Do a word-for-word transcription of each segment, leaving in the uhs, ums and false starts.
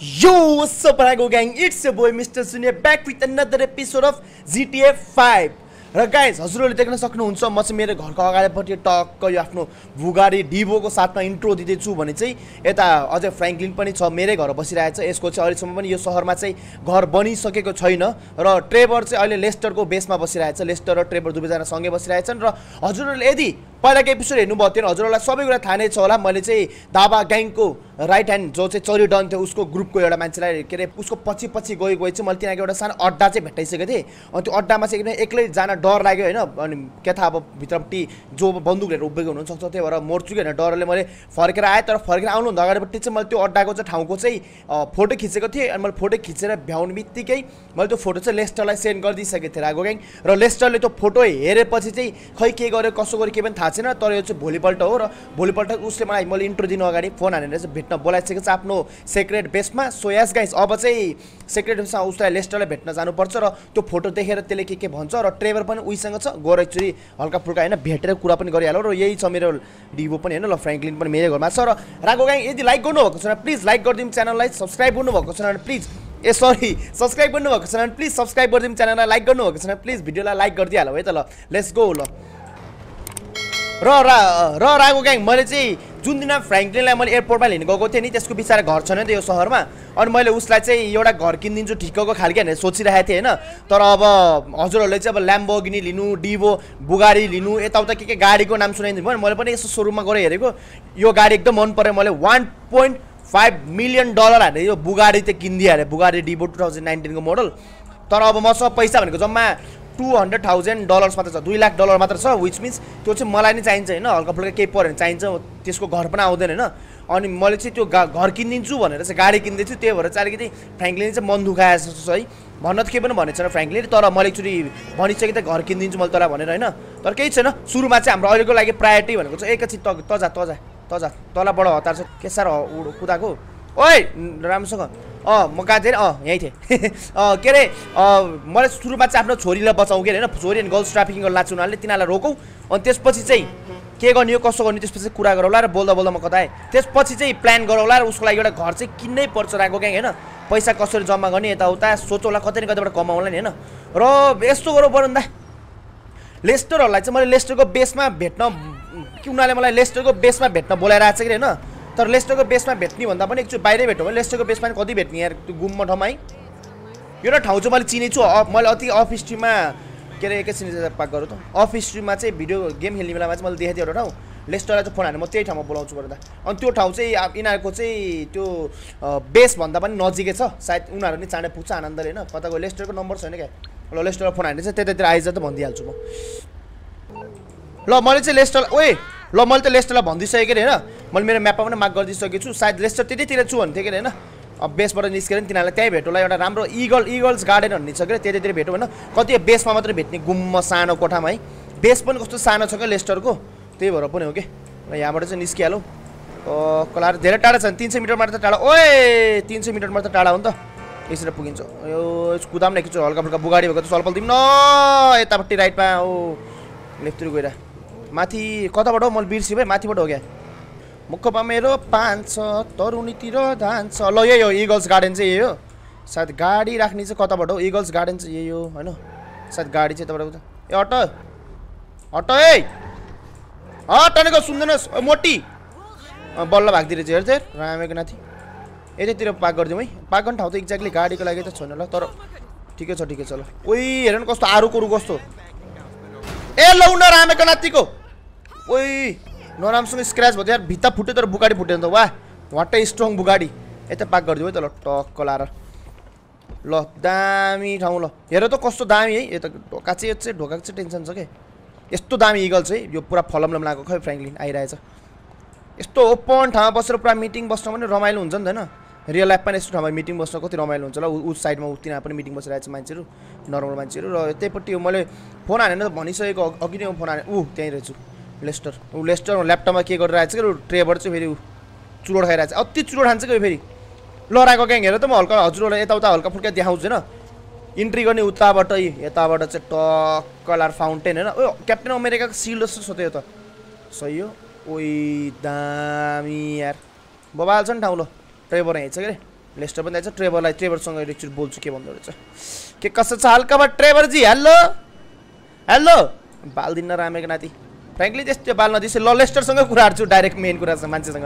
Yo, what's up, Rago gang? It's your boy Mister Sunya back with another episode of G T A five. र guys हजुरहरूले देख्न सक्नुहुन्छ म चाहिँ मेरो घरको अगाडिपट्टि टक्क यो आफ्नो बुगारी डिभोको साथमा इन्ट्रो दिँदैछु भने चाहिँ यता अझै फ्र्याङ्कलिन पनि छ, मेरै घर बसिरहेको छ। यसको चाहिँ अहिलेसम्म पनि यो सहरमा चाहिँ घर बनिसकेको छैन र ट्रेभर चाहिँ अहिले लेस्टरको बेसमा बसिरहेको छ। लेस्टर र ट्रेभर दुवैजना सँगै बसिरहेछन् र हजुरहरूले यदि पहिलाको एपिसोड हेर्नुभएको थियो हजुरहरूलाई सबै कुरा थाहा नै छ होला। मैले चाहिँ दाबा ग्याङको राइट ह्यान्ड जो चाहिँ चरी डन थियो उसको ग्रुपको एउटा मान्छेलाई के अरे उसको पछि पछि गइ गइ चाहिँ मैले तिनीहरूको एउटा सानो अड्डा चाहिँ भेटाइसकेको थिएँ। अनि त्यो अड्डामा चाहिँ एकदमै एक्लै जान डर लाग्यो होइन। अनि के थाहा अब भित्रपट्टि जो बन्दुक लिएर उभिएको हुनुहुन्छ त्यही भएर मर्छु कि होइन डरले मैले फर्केर आएँ। तर फर्केर आउनुभन्दा अगाडिपट्टि चाहिँ मैले त्यो अड्डाको चाहिँ ठाउँको चाहिँ फोटो खिचेको थिएँ। अनि मैले फोटो खिचेर भ्याउने बित्तिकै मैले त्यो फोटो चाहिँ लेस्टरलाई सेन्ड गरिदिइसकेको थिएँ रागो ग्याङ। र लेस्टरले त्यो फोटो हेरेपछि चाहिँ खै के गर्यो कसो गर्यो के पनि थाहा छैन। तर यो चाहिँ भोलिपल्ट हो र भोलिपल्ट उसले मलाई मैले इन्ट्रो दिनु अगाडि फोन हानेर चाहिँ भेट्न बोलाइसकेको छ आफ्नो सेक्रेट बेसमा। सो यस गाइस अब चाहिँ सेक्रेट बेसमा उसलाई लेस्टरलाई भेट्न जानुपर्छ र त्यो फोटो देखेर त्यसले के के भन्छ। र ट्रेभर पनि उहीसँग छ, गएर एकचोटि हल्का फुल्का होइन भेटेर कुरा पनि गरिहाल्यो। र यही छ मेरो डिभो पनि होइन। ल फ्र्याङ्कलिन पनि मेरो घरमा छ। र रागो गाङ यदि लाइक गर्नुभएको छ भने प्लिज लाइक गरिदिउँ, च्यानललाई सब्सक्राइब गर्नुभएको छ भने प्लिज ए सरी सब्सक्राइब गर्नुभएको छ भने प्लिज सब्सक्राइब गरिदिउँ, च्यानललाई लाइक गर्नुभएको छ भने प्लिज भिडियोलाई लाइक गरिदिइहालौँ है त। ल लेट्स गो। ल र रा र रागो ग्याङ मैले चाहिँ जुन दिन फ्र्याङ्कलिनलाई मैले एयरपोर्टमा लिन गएको थिएँ नि त्यसको बिचारा घर छैन नि त यो सहरमा। अनि मैले उसलाई चाहिँ एउटा घर किनिदिन्छु ठिक्कको खालके भनेर सोचिरहेको थिएँ होइन। तर अब हजुरहरूले चाहिँ अब ल्याम्बोर्गिनी लिनु, डिभो बुगारी लिनु, यताउता के के गाडीको नाम सुनाइदिनु भयो। मैले पनि यसो सोरुममा गएर हेरेको यो गाडी एकदम मन पऱ्यो। मैले one point five million dollar हालेर यो बुगारी चाहिँ किनिदिइहालेँ, बुगारी डिभो टु थाउजन्ड नाइन्टिनको मोडल। तर अब मसँग पैसा भनेको जम्मा टू हन्ड्रेड थाउजन्ड डलर्स मात्र छ, दुई लाख डलर मात्र छ। विच मिन्स त्यो चाहिँ मलाई नै चाहिन्छ होइन। हल्का फुल्का केही पऱ्यो भने चाहिन्छ, त्यसको घर पनि आउँदैन होइन। अनि मैले चाहिँ त्यो घर किनिदिन्छु भनेर चाहिँ गाडी किनिदिन्छु, त्यही भएर चाहिँ अलिकति फ्र्याङ्कलिन चाहिँ मन दुखाए जस्तो छ है। भन्न त केही पनि भनेको छैन फ्र्याङ्कलिन, तर मैले एकचोटि भनिसकेँ त घर किनिदिन्छु मैले तँलाई भनेर होइन। तर केही छैन, सुरुमा चाहिँ हाम्रो अहिलेको लागि प्रायोरिटी भनेको चाहिँ एकैछिन त तजा तजा तजा तँलाई बडो हतार छ के साह्रो कुदाएको ओइ राम्रोसँग। अँ म कहाँ थिएँ अँ यहीँ थिएँ अँ के अरे मैले सुरुमा चाहिँ आफ्नो छोरीलाई बचाउँ के अरे होइन। छोरी अनि गर्ल्स ट्राफिकिङ गर्न लाग्छ उनीहरूले, तिनीहरूलाई रोकौँ। अनि त्यसपछि चाहिँ के गर्ने हो कसो गर्ने त्यसपछि कुरा गरौँला र बोल्दा बोल्दा म कता आएँ। त्यसपछि चाहिँ प्लान गरौँला र उसको लागि एउटा घर चाहिँ किन्नै पर्छ रागो ग्याङ होइन। पैसा कसरी जम्मा गर्ने यताउता सोचौँला, कतै न कतैबाट कमाउला नि होइन। र यस्तो गरौँ बरु नि त लेस्टरहरूलाई चाहिँ मैले लेस्टरको बेसमा भेट्न कि उनीहरूले मलाई लेस्टरको बेसमा भेट्न बोलाइरहेको छ कि होइन। तर लेस्टरको बेसमा भेट्ने भन्दा पनि एकचोटि बाहिरै भेट्यो भने लेस्टरको बेसमा पनि कति भेट्ने यार त्यो गुम्म ठाउँमा है। एउटा ठाउँ चाहिँ मैले चिनेछु, मैले अति अफ स्ट्रिममा के अरे एकैछिन पाक गरौँ त अफ स्ट्रिममा चाहिँ भिडियो गेम खेल्ने बेलामा चाहिँ मैले देखेको थिएँ एउटा ठाउँ। लेस्टरलाई चाहिँ फोन हानेर म त्यही ठाउँमा बोलाउँछु गर्दा। अनि त्यो ठाउँ चाहिँ यिनीहरूको चाहिँ त्यो बेसभन्दा पनि नजिकै छ, सायद उनीहरू नि चाँडै पुग्छ आनन्दले होइन। कता गयो लेस्टरको नम्बर छैन क्या। ल लेस्टरलाई फोन हानेर चाहिँ त्यतातिर आइज त भनिदिइहाल्छु म। ल मैले चाहिँ लेस्टर ओए ल मैले त लेस्टरलाई भनिदिइसकेँ कि होइन। मैले मेरो म्यापमा पनि मार्क गरिदिइसकेको छु, सायद लेस्टर त्यतैतिर छु भन्थेँ कि होइन। अब बेसबाट निस्केर नि तिनीहरूलाई त्यहीँ भेटौँला, एउटा राम्रो इगल इगल्स गार्डन भन्ने छ कि त्यतैतिर भेटौँ होइन। कति बेसमा मात्रै भेट्ने गुम्म सानो कोठामा है। बेस पनि कस्तो सानो छ क्या लेस्टरको, त्यही भएर पनि हो कि। र यहाँबाट चाहिँ निस्किहालौँ कलार धेरै टाढा छ, तिन सय मिटर मात्र टाढा। ओए तिन सय मिटर मात्र टाढा हो नि त, यसरी पुगिन्छ। यो कुदाम नै एकचोटि हल्का फुल्का बुगाडी भएको त सलपल दिउँ न यतापट्टि राइटमा ओ लेफ्टतिर गएर माथि कताबाट हो मैले बिर्सेँ भाइ, माथिबाट हो क्या। मुखमा मेरो पान छ तरुनीतिर धान छ। ल यही हो इगल्स गार्डन चाहिँ यही हो। सायद गाडी राख्ने चाहिँ कताबाट हो, इगल्स गार्डन चाहिँ यही हो होइन। सायद गाडी चाहिँ यताबाट ए अटो अटो ए हटनेको सुन्दैनस् मोटी बल्ल भाग्दो रहेछ हेर चाहिँ रामेको नाथी। यतैतिर पार्क गरिदिउँ है, पार्क गर्ने ठाउँ त एक्ज्याक्टली गाडीको लागि त छैन ल। तर ठिकै छ ठिकै छ। ल ओइ हेर न कस्तो आरुकोरु कस्तो ए लौ न रामेको नातिको ओइ नरामसँग स्क्रैच भयो यार, भित्ता फुट्यो तर बुगाडी फुट्यो नि त। वाह वाट ए स्ट्रङ बुगाडी। यता पार्क गरिदिउँ है त ल टक्क लाएर। ल दामी ठाउँ। ल हेर त कस्तो दामी है, यता ढोका चाहिँ चाहिँ ढोकाको चाहिँ टेन्सन छ कि यस्तो दामी इगल चाहिँ यो पुरा फलमलम लागेको खै फ्र्याङ्कलिन आइरहेछ। यस्तो ओपन ठाउँमा बसेर पुरा मिटिङ बस्न पनि रमाइलो हुन्छ नि त होइन। रियल लाइफ पनि यस्तो ठाउँमा मिटिङ बस्न कति रमाइलो हुन्छ ल। उस साइडमा तिनीहरू पनि मिटिङ बसिरहेको छ मान्छेहरू, नर्मल मान्छेहरू। र त्यहीपट्टि मैले फोन हानेर त भनिसकेको अघि नै फोन हाने ऊ त्यहीँ रहेछु लेस्टर। ऊ लेस्टर ल्यापटपमा के गरिरहेको छ कि ट्रेभर चाहिँ फेरि चुरोड खाइरहेको छ, अति चुरोड खान्छ कि फेरि। ल रागो ग्याङ हेर त म हल्का हजुरहरूलाई यताउता हल्का फुल्का देखाउँछु होइन। इन्ट्री गर्ने उताबाटै यताबाट चाहिँ टक्क लाएर फाउन्टेन होइन। ओ क्याप्टेन अमेरिकाको सिल्ड जस्तो छ त्यो त सही हो। ओइ दामी यार बबाल छ नि ठाउँ। ल ट्रेभर यहाँ छ के लेस्टर पनि जान्छ ट्रेभरलाई ट्रेभरसँग एकचोटि बोल्छु के भन्दो रहेछ के कसो छ हल्कामा ट्रेभर जी हेलो हेलो बाल दिन रामेको नाति फ्रेङ्कली त्यस्तो बाल नदिसे ल लेस्टरसँग कुरा गर्छु डाइरेक्ट मेन कुरा छ मान्छेसँग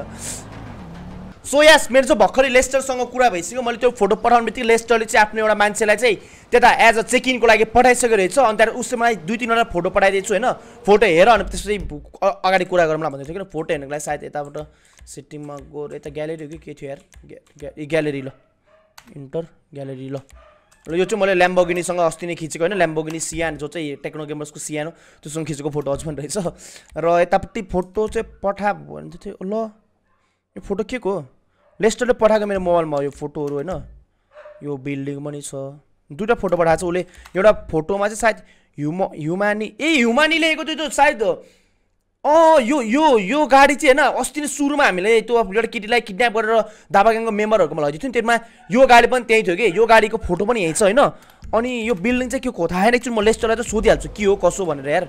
सो यस मेरो चाहिँ भर्खरै लेस्टरसँग कुरा भइसक्यो मैले त्यो फोटो पठाउनु बित्तिकै लेस्टरले चाहिँ आफ्नो एउटा मान्छेलाई चाहिँ त्यता एज अ चेक इनको लागि पठाइसकेको रहेछ अनि त्यहाँबाट उसले मलाई दुई तिनवटा फोटो पठाइदिएको छु होइन फोटो हेर अनि त्यसपछि अगाडि कुरा गरौँला भन्दै थियो किन फोटो हेर्नुको लागि सायद यताबाट सेटिङमा गएर यता ग्यालेरी हो कि के थियो यार ग्यालेरी ल इन्टर ग्यालेरी ल ल यो चाहिँ मैले ल्याम्बोगिनीसँग अस्ति नै खिचेको होइन ल्याम्बोगिनी सियान जो चाहिँ टेक्नो गेमर्सको सियान हो त्योसँग खिचेको फोटो अझ पनि रहेछ र यतापट्टि फोटो चाहिँ पठा भन्दै थियो ल यो फोटो के को लेस्टरले पठाएको मेरो मोबाइलमा यो फोटोहरू होइन यो बिल्डिङ पनि छ दुईवटा फोटो पठाएको छ उसले एउटा फोटोमा चाहिँ सायद ह्युम ह्युमानी ए ह्युमानी ल्याएको थियो त्यो सायद अँ यो यो यो गाडी चाहिँ होइन अस्ति नै सुरुमा हामीले त्यो एउटा केटीलाई किडन्याप गरेर दाबागाङको मेम्बरहरूकोमा लगिदिएको थियो त्यसमा यो गाडी पनि त्यही थियो कि यो गाडीको फोटो पनि यही छ होइन अनि यो बिल्डिङ चाहिँ के को थाहा छैन एकचोटि म लेस्टरलाई त सोधिहाल्छु के हो कसो भनेर यार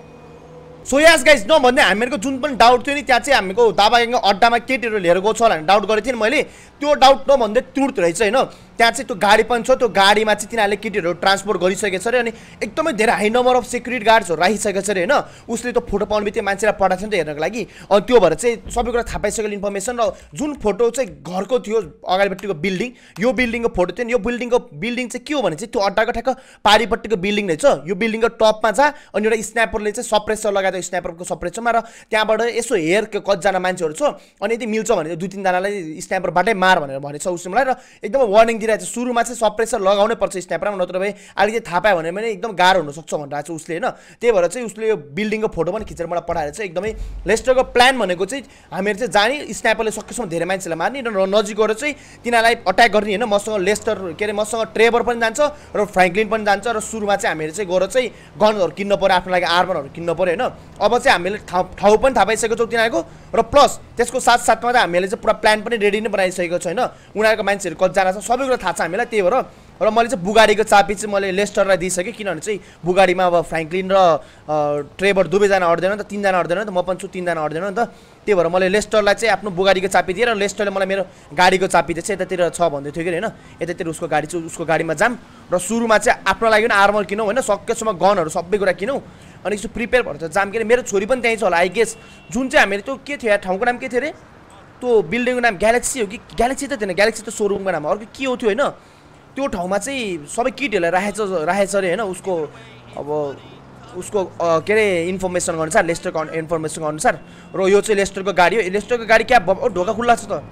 सो यस गाइज नभन्दै हामीहरूको जुन पनि डाउट थियो नि त्यहाँ चाहिँ हामीको दाबागाङको अड्डामा केटीहरू लिएर गएको छ भनेर डाउट गरेको थिएँ नि मैले त्यो डाउट नभन्दै त्रुट रहेछ होइन त्यहाँ चाहिँ त्यो गाडी पनि छ त्यो गाडीमा चाहिँ तिनीहरूले केटीहरू ट्रान्सपोर्ट गरिसकेको छ अरे अनि एकदमै धेरै हाई नम्बर अफ सेक्युरिटी गार्ड्सहरू राखिसकेको छ अरे होइन उसले त्यो फोटो पाउनु बित्तिकै मान्छेलाई पठाएको थियो नि त हेर्नको लागि अनि त्यो भएर चाहिँ सबै कुरा थाहा पाइसकेको इन्फर्मेसन र जुन फोटो चाहिँ घरको थियो अगाडिपट्टिको बिल्डिङ यो बिल्डिङको फोटो थियो नि यो बिल्डिङको बिल्डिङ चाहिँ के हो भने चाहिँ त्यो अड्डाको ठ्याक्क पारिपट्टिको बिल्डिङ रहेछ यो बिल्डिङको टपमा जा अनि एउटा स्न्यापरले चाहिँ सप्रेसर लगाएको स्न्यापरको सप्रेसरमा र त्यहाँबाट यसो हेर कतिजना मान्छेहरू छ अनि यदि मिल्छ भने दुई तिनजनालाई स्न्यापरबाटै मार भनेर भनेछ उसले मलाई र एकदमै वार्निङ दिइरहेको छ सुरुमा चाहिँ सप्रेसर लगाउनै पर्छ स्न्यापरमा नत्र भए अलिकति थाहा पायो भने पनि एकदम गाह्रो हुनसक्छ भनिरहेको छ उसले होइन त्यही भएर चाहिँ उसले यो बिल्डिङको फोटो पनि खिचेर मलाई पठाएर चाहिँ एकदमै लेस्टरको प्लान भनेको चाहिँ हामीहरू चाहिँ जाने स्न्यापरले सकेसम्म धेरै मान्छेलाई मार्ने र नजिक गएर चाहिँ तिनीहरूलाई अट्याक गर्ने होइन मसँग लेस्टर के अरे मसँग ट्रेभर पनि जान्छ र फ्र्याङ्कलिन पनि जान्छ र सुरुमा चाहिँ हामीहरू चाहिँ गएर चाहिँ गनहरू किन्न पऱ्यो आफ्नो लागि आर्मरहरू किन्न पऱ्यो होइन अब चाहिँ हामीले ठाउँ ठाउँ पनि थाहा पाइसकेको छौँ तिनीहरूको र प्लस त्यसको साथसाथमा चाहिँ हामीले चाहिँ पुरा प्लान पनि रेडी नै बनाइसकेको छ होइन उनीहरूको मान्छेहरू कतिजना छ सबै कुरा थाहा छ हामीलाई त्यही भएर र मैले चाहिँ बुगाडीको चाबी चाहिँ मैले लेस्टरलाई दिइसकेँ किनभने चाहिँ बुगाडीमा अब फ्र्याङ्कलिन र ट्रेभर दुवैजना अड्दैन नि त तिनजना अड्दैन नि त म पनि छु तिनजना अड्दैन नि त त्यही भएर मैले लेस्टरलाई चाहिँ आफ्नो बुगाडीको चाबी दिएँ र लेस्टरले मलाई मेरो गाडीको चाबी चाहिँ यतातिर छ भन्दै थियो कि होइन यतातिर उसको गाडी चाहिँ उसको गाडीमा जाम र सुरुमा चाहिँ आफ्नो लागि पनि आर्मर किनौँ होइन सकेसम्म गनहरू सबै कुरा किनौँ अनि यसो प्रिपेयर भएर चाहिँ जाम के अरे मेरो छोरी पनि त्यहीँ छ होला आई गेस जुन चाहिँ हामीले त्यो के थियो यार ठाउँको नाम के थियो अरे त्यो बिल्डिङको नाम ग्यालेक्सी हो कि ग्यालेक्सी त थिएन ग्यालेक्सी त सोरुमको नाम अर्को के हो थियो होइन त्यो ठाउँमा चाहिँ सबै किटहरूलाई राखेछ राखेछ अरे होइन उसको अब उसको के अरे इन्फर्मेसन अनुसार लेस्टरको इन्फर्मेसनको अनुसार र यो चाहिँ लेस्टरको गाडी हो लेस्टरको गाडी क्या ढोका खुल्ला छ त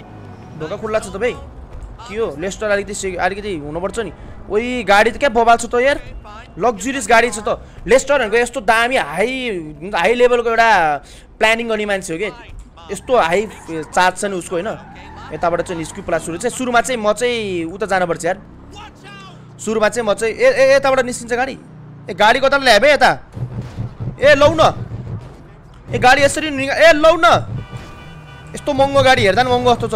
ढोका खुल्ला छ त भाइ के हो लेस्टर अलिकति अलिकति हुनुपर्छ नि ओइ गाडी त क्या बबाल छ त यार लग्जरियस गाडी छ त लेस्टरहरूको यस्तो दामी हाई हाई लेभलको एउटा प्लानिङ गर्ने मान्छे हो कि यस्तो हाई चार्ज छ नि उसको होइन यताबाट चाहिँ निस्क्यु प्लस सुरु चाहिँ सुरुमा चाहिँ म चाहिँ उता जानुपर्छ यार सुरुमा चाहिँ म चाहिँ ए ए यताबाट निस्किन्छ गाडी ए गाडी कता ल्याए भाइ यता ए लौ न ए गाडी यसरी ए लौ न यस्तो महँगो गाडी हेर्दा नि महँगो जस्तो छ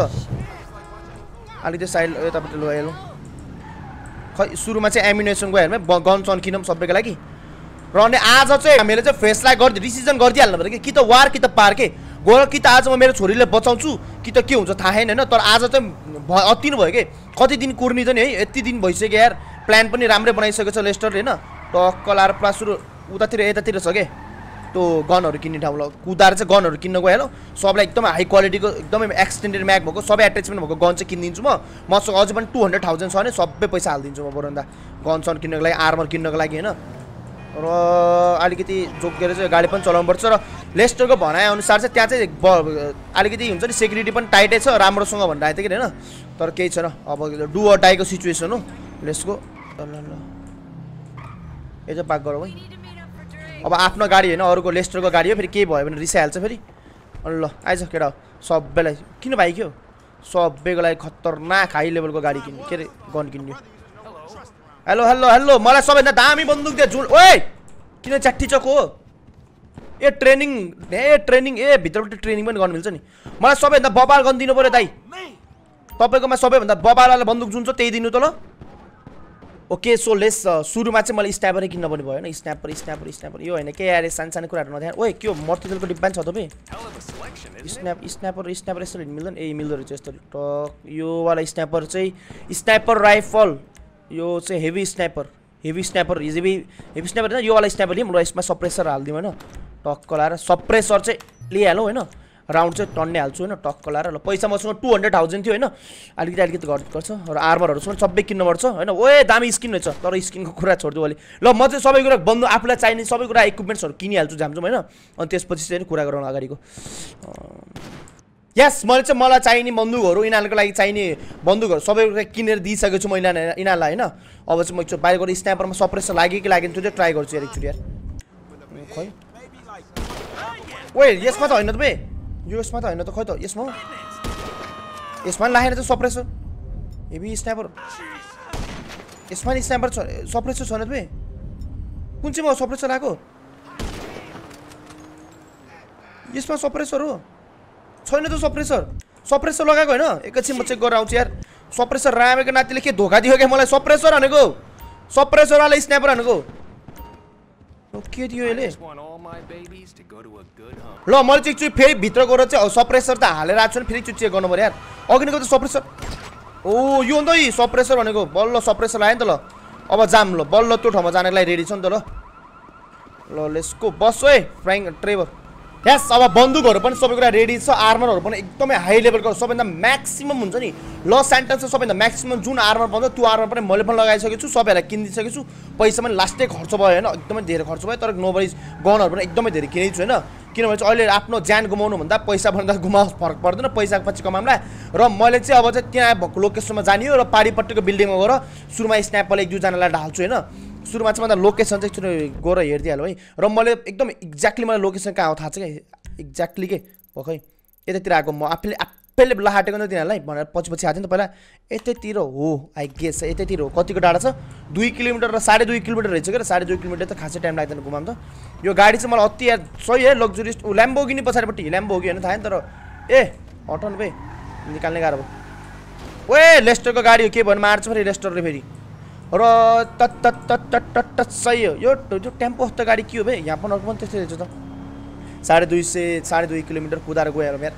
अलिकति साइड यतापट्टि लो हेलौँ खै सुरुमा चाहिँ एम्युनेसनको हेर्नु गन सन किनौँ सबैको लागि र अनि आज चाहिँ हामीले चाहिँ फेसलाई गरिदियो डिसिजन गरिदिइहाल्नु पर्यो कि त वार कि त पार के गएर कि त आज म मेरो छोरीले बचाउँछु कि त के हुन्छ थाहा छैन होइन तर आज चाहिँ अति नै भयो कि कति दिन कुर्नी त नि है यति दिन भइसक्यो यार प्लान पनि राम्रै बनाइसकेको छ लेस्टरले होइन टक्क लाएर प्लस सुरु उतातिर यतातिर छ क्या त्यो गनहरू किन्ने ठाउँ ल कुदाएर चाहिँ गनहरू किन्न गयो हेलो सबलाई एकदमै हाई क्वालिटीको एकदमै एक्सटेन्डेड म्याग भएको सबै एट्याचमेन्ट भएको गन चाहिँ किनिदिन्छु म मसँग अझै पनि टू हन्ड्रेड थाउजन्ड छ भने सबै पैसा हालिदिन्छु म बरुभन्दा गन सन किन्नको लागि आर्मर किन्नको लागि होइन र अलिकति जोगेर चाहिँ गाडी पनि चलाउनुपर्छ र लेस्टरको भनाइअनुसार चाहिँ त्यहाँ चाहिँ अलिकति हुन्छ नि सेक्युरिटी पनि टाइटै छ राम्रोसँग भनेर आएको थियो कि होइन तर केही छैन अब डु अर डाईको सिचुएसन हो लेस्टको ल ल यो चाहिँ पाक गरौँ है अब आफ्नो गाडी होइन अरूको लेस्टरको गाडी हो फेरि केही भयो भने रिसाइहाल्छ फेरि अनि ल आइज केटा सबैलाई किन भाइ के हो सबैको लागि खतरनाक हाई लेभलको गाडी किन्ने के अरे गन किन्ने हेलो हेलो हेलो मलाई सबैभन्दा दामी बन्दुक दियो जुन ओए किन च्याट्टी चको हो ए ट्रेनिङ ए ट्रेनिङ ए भित्रबाट ट्रेनिङ पनि गर्नु मिल्छ नि मलाई सबैभन्दा बबाल गन दिनु पऱ्यो दाइ तपाईँकोमा सबैभन्दा बबालवाला बन्दुक जुन छ त्यही दिनु त ल ओके सो लेस सुरुमा चाहिँ मैले स्न्यापरै किन्न पनि भयो हैन स्न्यापर स्न्यापर स्न्यापर यो हैन के यार सानो सानो कुराहरु नध्यान ओए के हो मर्टिकलको डिब्बा छ तपाईँ स्न्याप स्न्यापर स्न्यापर यसरी मिल्दैन ए मिल्दो रहेछ यस्तो टक यो वाला स्न्यापर चाहिँ स्न्यापर राइफल यो चाहिँ heavy sniper heavy sniper heavy heavy sniper हैन यो वाला स्न्यापर लिम र यसमा सप्रेसर हाल्दिम हैन टक्क लाएर सप्रेसर चाहिँ लिइहालौँ हैन राउन्ड चाहिँ टन्ने हाल्छु हैन टक्क लाएर ल पैसा मसँग टू हन्ड्रेड थाउजन्ड थियो हैन अलिकति अलिकति गर्नुपर्छ र आर्मरहरू पनि सबै किन्नुपर्छ हैन ओए दामी स्किन रहेछ तर स्किनको कुरा छोड्दियो अलि ल म चाहिँ सबै कुरा बन्दु आफूलाई चाहिने सबै कुरा इक्विपमेन्ट्सहरू किनिहाल्छु झामझुम हैन अनि त्यसपछि चाहिँ कुरा गरौँ अगाडिको यस मैले चाहिँ मलाई चाहिने बन्दुकहरू यिनीहरूको लागि चाहिने बन्दुकहरू सबै कुरा किनेर दिइसकेको छु मैले यिनीहरूलाई हैन अब चाहिँ म एकचोटि बाहिर गएर स्न्यापरमा सप्रेसर लाग्यो कि लागेन त्यो चाहिँ ट्राई गर्छु यार एकचोटि यार खै ओए यसमा त होइन त बे यो यसमा त होइन त खै त यसमा यसमा लागेन त सप्रेसर हेभी स्न्यापर यसमा नि स्न्यापर छ सप्रेसर छैन त बे कुन चाहिँ म सप्रेसर आएको यसमा सप्रेसर हो छैन त सप्रेसर सप्रेसर लगाएको होइन एकैछिन म चेक गरेर आउँछु यार सप्रेसर रामेको नातिले के धोका दियो क्या मलाई सप्रेसर भनेको सप्रेसरवाला स्न्यापर भनेको के दियो यसले ल मैले चाहिँ एकचोटि फेरि भित्र गएर चाहिँ सप्रेसर त हालेर आएको छु नि फेरि एकचोटि चेक गर्नु पऱ्यो यार अघिको त सप्रेसर ओ यो अन्त है सप्रेसर भनेको बल्ल सप्रेसर लाग्यो नि त ल अब जाम ल बल्ल त्यो ठाउँमा जानको लागि रेडी छ नि त ल ल लेट्सको बस है फ्र्याङ्क ट्रेभर यस अब बन्दुकहरू पनि सबै कुरा रेडी छ आर्मरहरू पनि एकदमै हाई लेभलको सबैभन्दा म्याक्सिमम हुन्छ नि लस एन्टल्सको सबैभन्दा म्याक्सिमम जुन आर्मर पाउँछ त्यो आर्मर पनि मैले पनि लगाइसकेको छु सबैलाई किनिदिइसकेको छु पैसा पनि लास्टै खर्च भयो होइन एकदमै धेरै खर्च भयो तर नोबडी गनहरू पनि एकदमै धेरै किनेको छु होइन किनभने चाहिँ अहिले आफ्नो ज्यान गुमाउनु भन्दा पैसा भन्दा गुमाउनु फरक पर्दैन पैसा पछि कमाउँला र मैले चाहिँ अब चाहिँ त्यहाँ भएको लोकेसनमा जाने हो र पारिपट्टिको बिल्डिङमा गएर सुरुमा स्न्यापरले एक दुईजनालाई ढाल्छु होइन सुरुमा चाहिँ भन्दा लोकेसन चाहिँ एकचोटि गएर हेरिदिइहाल्नु है र मैले एकदम एक्ज्याक्टली मलाई लोकेसन कहाँ हो थाहा छ क्या एक्ज्याक्टली के हो खै यतातिर आएको म आफैले आफैले लाहाटेको नि तिनीहरूलाई भनेर पछि पछि आएको थियो नि त पहिला यतैतिर हो आई गेस यतैतिर हो कतिको टाढा छ दुई किलोमिटर र साढे दुई किलोमिटर रहेछ क्या साढे दुई किलोमिटर त खासै टाइम लाग्दैन घुमाउनु त यो गाडी चाहिँ मलाई अति सही है लग्जरियस ऊ ल्याम्बोगिनी पछाडिपट्टि ल्याम्बोगी होइन थाहा नि तर ए हटाउनु भाइ निकाल्ने गाह्रो भयो ओए लेस्टरको गाडी हो के भन्नु मार्छ फेरि लेस्टरले फेरि र तत तत तत तत सही हो यो त्यो टेम्पो जस्तो गाडी के हो भाइ यहाँ पनि अर्को पनि त्यस्तै रहेछ त साढे दुई सय साढे दुई किलोमिटर कुदाएर गएर यार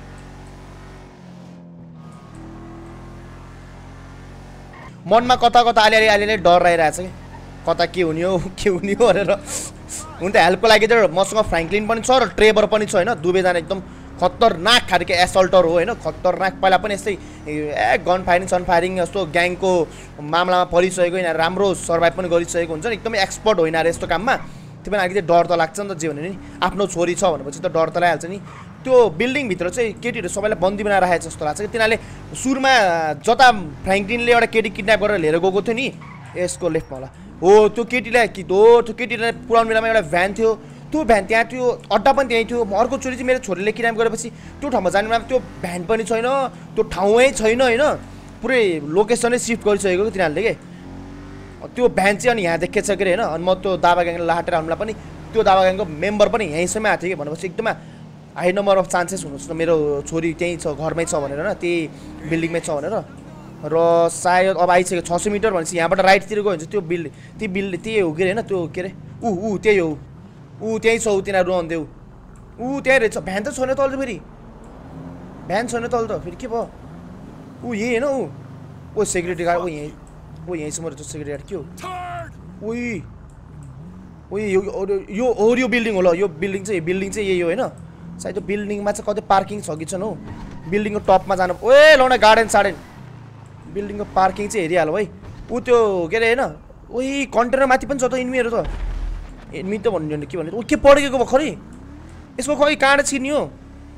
मनमा कता कता अलिअलि अलिअलि डर रहिरहेछ कि कता के हुने हो के हुने हो भनेर हुन त हेल्पको लागि त मसँग फ्र्याङ्कलिन पनि छ र ट्रेभर पनि छ होइन दुवैजना एकदम खतरनाक खालको एसल्टर हो होइन खतरनाक पहिला पनि यस्तै ए गन फायरिङ सन फायरिङ जस्तो ग्याङको मामलामा परिसकेको यिनीहरू राम्रो सर्भाइभ पनि गरिसकेको हुन्छ नि एकदमै एक्सपर्ट हो यिनीहरू यस्तो काममा त्यो पनि अलिकति डर त लाग्छ नि त जे भने नि आफ्नो छोरी छ भनेपछि त डर त लागिहाल्छ नि त्यो बिल्डिङभित्र चाहिँ केटीहरू सबैलाई बन्दी बनाएर राखेको जस्तो लाग्छ कि तिनीहरूले सुरुमा जता फ्र्याङ्कलिनले एउटा केटी किडन्याप गरेर लिएर गएको थियो नि यसको लेफ्टमा होला हो त्यो केटीलाई कि हो त्यो केटीलाई पुरानो बेलामा एउटा भ्यान थियो त्यो भ्यान त्यहाँ थियो अड्डा पनि त्यहीँ थियो अर्को छोरी चाहिँ मेरो छोरीले किडन्याप गरेपछि त्यो ठाउँमा जाने बेलामा त्यो भ्यान पनि छैन त्यो ठाउँै छैन होइन पुरै लोकेसनै सिफ्ट गरिसकेको तिनीहरूले के त्यो भ्यान चाहिँ अनि यहाँ देखेको छ के अरे होइन अनि म त्यो दावा ग्याङले लाटेर हामीलाई पनि त्यो दावा ग्याङको मेम्बर पनि यहीँसम्म आएको थियो कि भनेपछि एकदमै हाई नम्बर अफ चान्सेस हुनुहोस् न मेरो छोरी त्यहीँ छ घरमै छ भनेर होइन त्यही बिल्डिङमै छ भनेर र सायद अब आइसक्यो छ सय मिटर भनेपछि यहाँबाट राइटतिर गयो भने चाहिँ त्यो बिल्डिङ त्यो बिल्डिङ त्यही हो के अरे होइन त्यो के अरे ऊ ऊ त्यही हो ऊ त्यहीँ छ ऊ तिनीहरू रहन्थ्यो ऊ त्यहीँ रहेछ भ्यान त छैन तल त फेरि भ्यान छैन तल त फेरि के भयो ऊ यही होइन ऊ ओ सेक्युरिटी गार्ड ऊ यहीँ ओ यहीँसम्म रहेछ सेक्युरिटी गार्ड के हो उही उही यो यो हो यो बिल्डिङ हो ल यो बिल्डिङ चाहिँ बिल्डिङ चाहिँ यही हो होइन सायद त्यो बिल्डिङमा चाहिँ कतै पार्किङ छ कि छैन हौ बिल्डिङको टपमा जानु ओए लौना गार्डन सार्डन बिल्डिङको पार्किङ चाहिँ हेरिहाल्नु है ऊ त्यो के अरे होइन उही कन्टेनर माथि पनि छ त इन्मीहरू त इन्मी त भन्नु के भन्नु ऊ के पड्केको भर्खरै यसको खै काँडा छिर्ने हो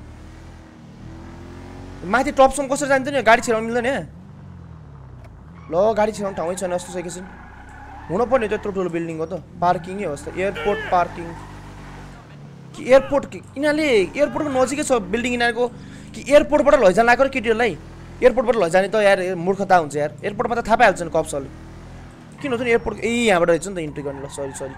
माथि टपसम्म कसरी जान्छ नि गाडी छिराउनु मिल्दैन यहाँ ल गाडी छिराउनु ठाउँै छैन जस्तो छ एकैछिन हुन पर्ने त्यत्रो ठुलो बिल्डिङ हो त पार्किङै हो जस्तो एयरपोर्ट पार्किङ कि एयरपोर्ट यिनीहरूले एयरपोर्टको नजिकै छ बिल्डिङ यिनीहरूको कि एयरपोर्टबाट लैजान लाग्यो र केटीहरूलाई एयरपोर्टबाट लैजाने त यार मूर्खता हुन्छ यार एयरपोर्टमा त थाहा पाइहाल्छ नि कप्सहरूले किन हुन्छ नि एयरपोर्ट ए यहाँबाट रहेछ नि त इन्ट्री गर्ने ल सरी सरी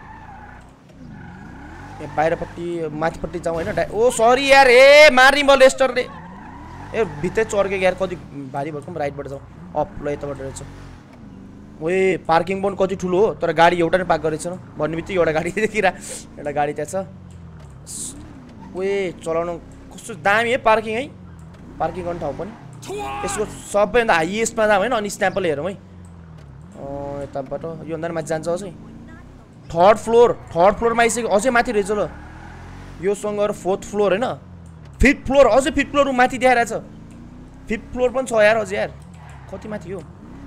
यहाँ बाहिरपट्टि माथिपट्टि जाउँ होइन डा ओ सरी यार ए मार्ने भयो लेस्टरले ए भित्रै चर्केको यार कति भारी भएको राइटबाट जाउँ अप ल यताबाट रहेछ ओए पार्किङ पनि कति ठुलो हो तर गाडी एउटा नै पार्क गरेछ न भन्ने बित्तिकै एउटा गाडी देखिरा एउटा गाडी त्यहाँ छ ओए चलाउनु कस्तो दामी है पार्किङ है पार्किङ गर्ने ठाउँ पनि यसको सबैभन्दा हाइएस्टमा जाम होइन अनि स्ट्याम्पल हेरौँ है यताबाट योभन्दा माथि जान्छ अझै थर्ड फ्लोर थर्ड फ्लोरमा आइसक्यो अझै माथि रहेछ ल योसँग फोर्थ फ्लोर होइन फिफ्थ फ्लोर अझै फिफ्थ फ्लोर माथि देखाइरहेछ फिफ्थ फ्लोर पनि छ यार अझै यार कति माथि हो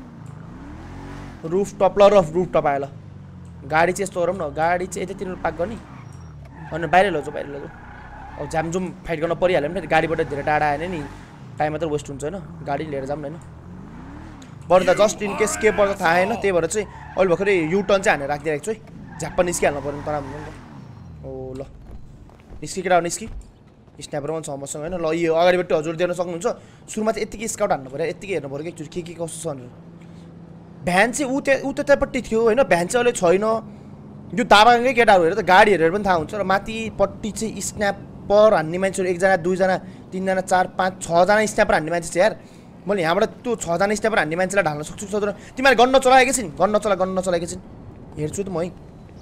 रुफ टप ल रफ रुफ टप आयो ल गाडी चाहिँ यस्तो गरौँ न गाडी चाहिँ यतैतिर पार्क गर्ने अनि बाहिर लैजाऊ बाहिर लैजाऊ अब झामझुम फाइट गर्न परिहाल्यो भने गाडीबाट धेरै टाढा आएन नि टाइम मात्र वेस्ट हुन्छ होइन गाडी लिएर जाऊँ न होइन बरु त जस्ट इन केस के पर्छ थाहा होइन त्यही भएर चाहिँ अहिले भर्खरै युटर्न चाहिँ हानेर राखिदिइरहेको छु है झ्याप्प निस्किहाल्नु पऱ्यो तर हुन्छ नि त ओ ल निस्कि केटा निस्कि स्न्यापर पनि छ मसँग होइन ल यो अगाडिबाट हजुर देख्न सक्नुहुन्छ सुरुमा चाहिँ यत्तिकै स्काउट हान्नु पऱ्यो यत्तिकै हेर्नु पऱ्यो कि के के कस्तो छ भनेर भ्यान चाहिँ ऊ त्यहाँ ऊ त्यतापट्टि थियो होइन भ्यान चाहिँ अहिले छैन यो दाबाकै केटाहरू हेरेर त गाडी हेरेर पनि थाहा हुन्छ र माथिपट्टि चाहिँ स्न्यापर हान्ने मान्छेहरू एकजना दुईजना तिनजना चार पाँच छजना स्न्यापर हान्ने मान्छे छ यार मैले यहाँबाट त्यो छजना स्न्यापर हान्ने मान्छेलाई ढाल्न सक्छु सक्दैन तिमीहरूले गन्न चलाएकै छिन् गन्न चला गन्न चलाएकै छिन् हेर्छु त म है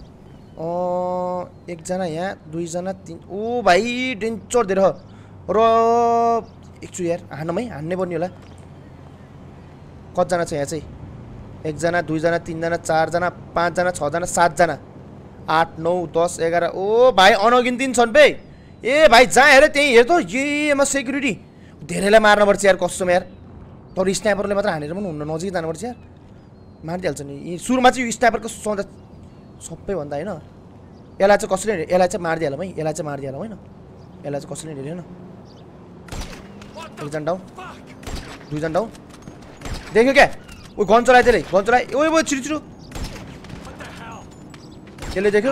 एकजना यहाँ दुईजना तिन ओ भाइ डेन्जर धेरै र एकछु यार हान्नौँ है हान्नै पर्ने होला कतिजना छ यहाँ चाहिँ एकजना दुईजना तिनजना चारजना पाँचजना छजना सातजना आठ नौ दस एघार ओ भाइ अनगिन्ती छन् बे ए भाइ जहाँ हेर त्यहीँ हेर त येमा सेक्युरिटी धेरैलाई मार्नुपर्छ यार कस्तो यार तर स्न्यापरले मात्र हानेर पनि हुन्न नजिकै जानुपर्छ यार मारिदिइहाल्छ नि यी सुरुमा चाहिँ यो स्न्यापरको सौदा सबैभन्दा होइन यसलाई चाहिँ कसैले यसलाई चाहिँ मारिदिइहालौँ है यसलाई चाहिँ मारिदिइहालौँ होइन यसलाई चाहिँ कसैले हेरेन एकजना डाउन दुईजना डाउन देख्यो क्या ओ गन चलायो त्यसले गन चलायो ओ ओ छिटो छिटो त्यसले देख्यो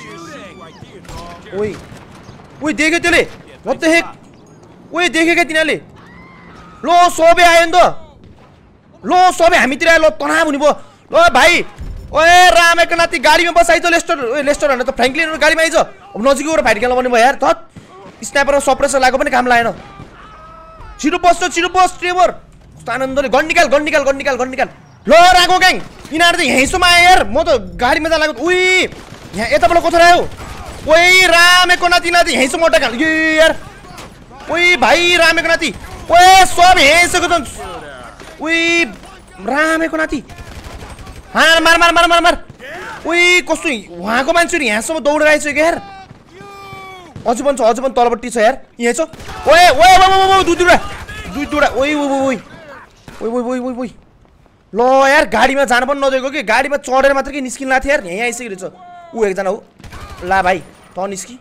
ओइ ओइ देख्यो त्यसले व्हाट द हेक ओइ देख्यो क्या तिनीहरूले लो सबे आयो नि त लो सबे हामीतिर आयो ल तनाव हुने भयो ल भाइ ओए रामेको नाति गाडीमा बसाइज लेस्टर ओए लेस्टर भनेर त फ्र्याङ्कलिन गाडीमा आइज अब नजिकै गएर फाइट खेल्न पर्ने भयो यार धत स्न्यापर सप्रेसर लागेको पनि काम लागेन छिटो बस्छ छिटो बस ट्रेभर कस्तो आनन्दले गन निकाल गन निकाल गन निकाल गन निकाल ल राको ग्याङ यिनीहरू त यहीँसम्म आयो यार म त गाडीमा जान लागेको उही यहाँ यताबाट कथर आयो ओइ रामेको नाति नाति यहीँसम्म अट्टा खाल यार ओइ भाइ रामेको नाति ओए सब यहीँसम्म त उही रामेको नाति हाँ मार मार मार मार मार उही कस्तो उहाँको मान्छेहरू यहाँसम्म दौडेर आइसक्यो यार अझ पनि छ अझ पनि तलपट्टि छ यार यहाँ छ ओए ओए ओए दुई दुईवटा दुई दुईवटा ओइ ओ ओइ ओइ ओइ ओइ ओइ ओइ ल यार गाडीमा जान पनि नदिएको कि गाडीमा चढेर मात्र कि निस्किन लाग्थ्यो यार यहीँ आइसकेको रहेछ ऊ एकजना हो ला भाइ त निस्कि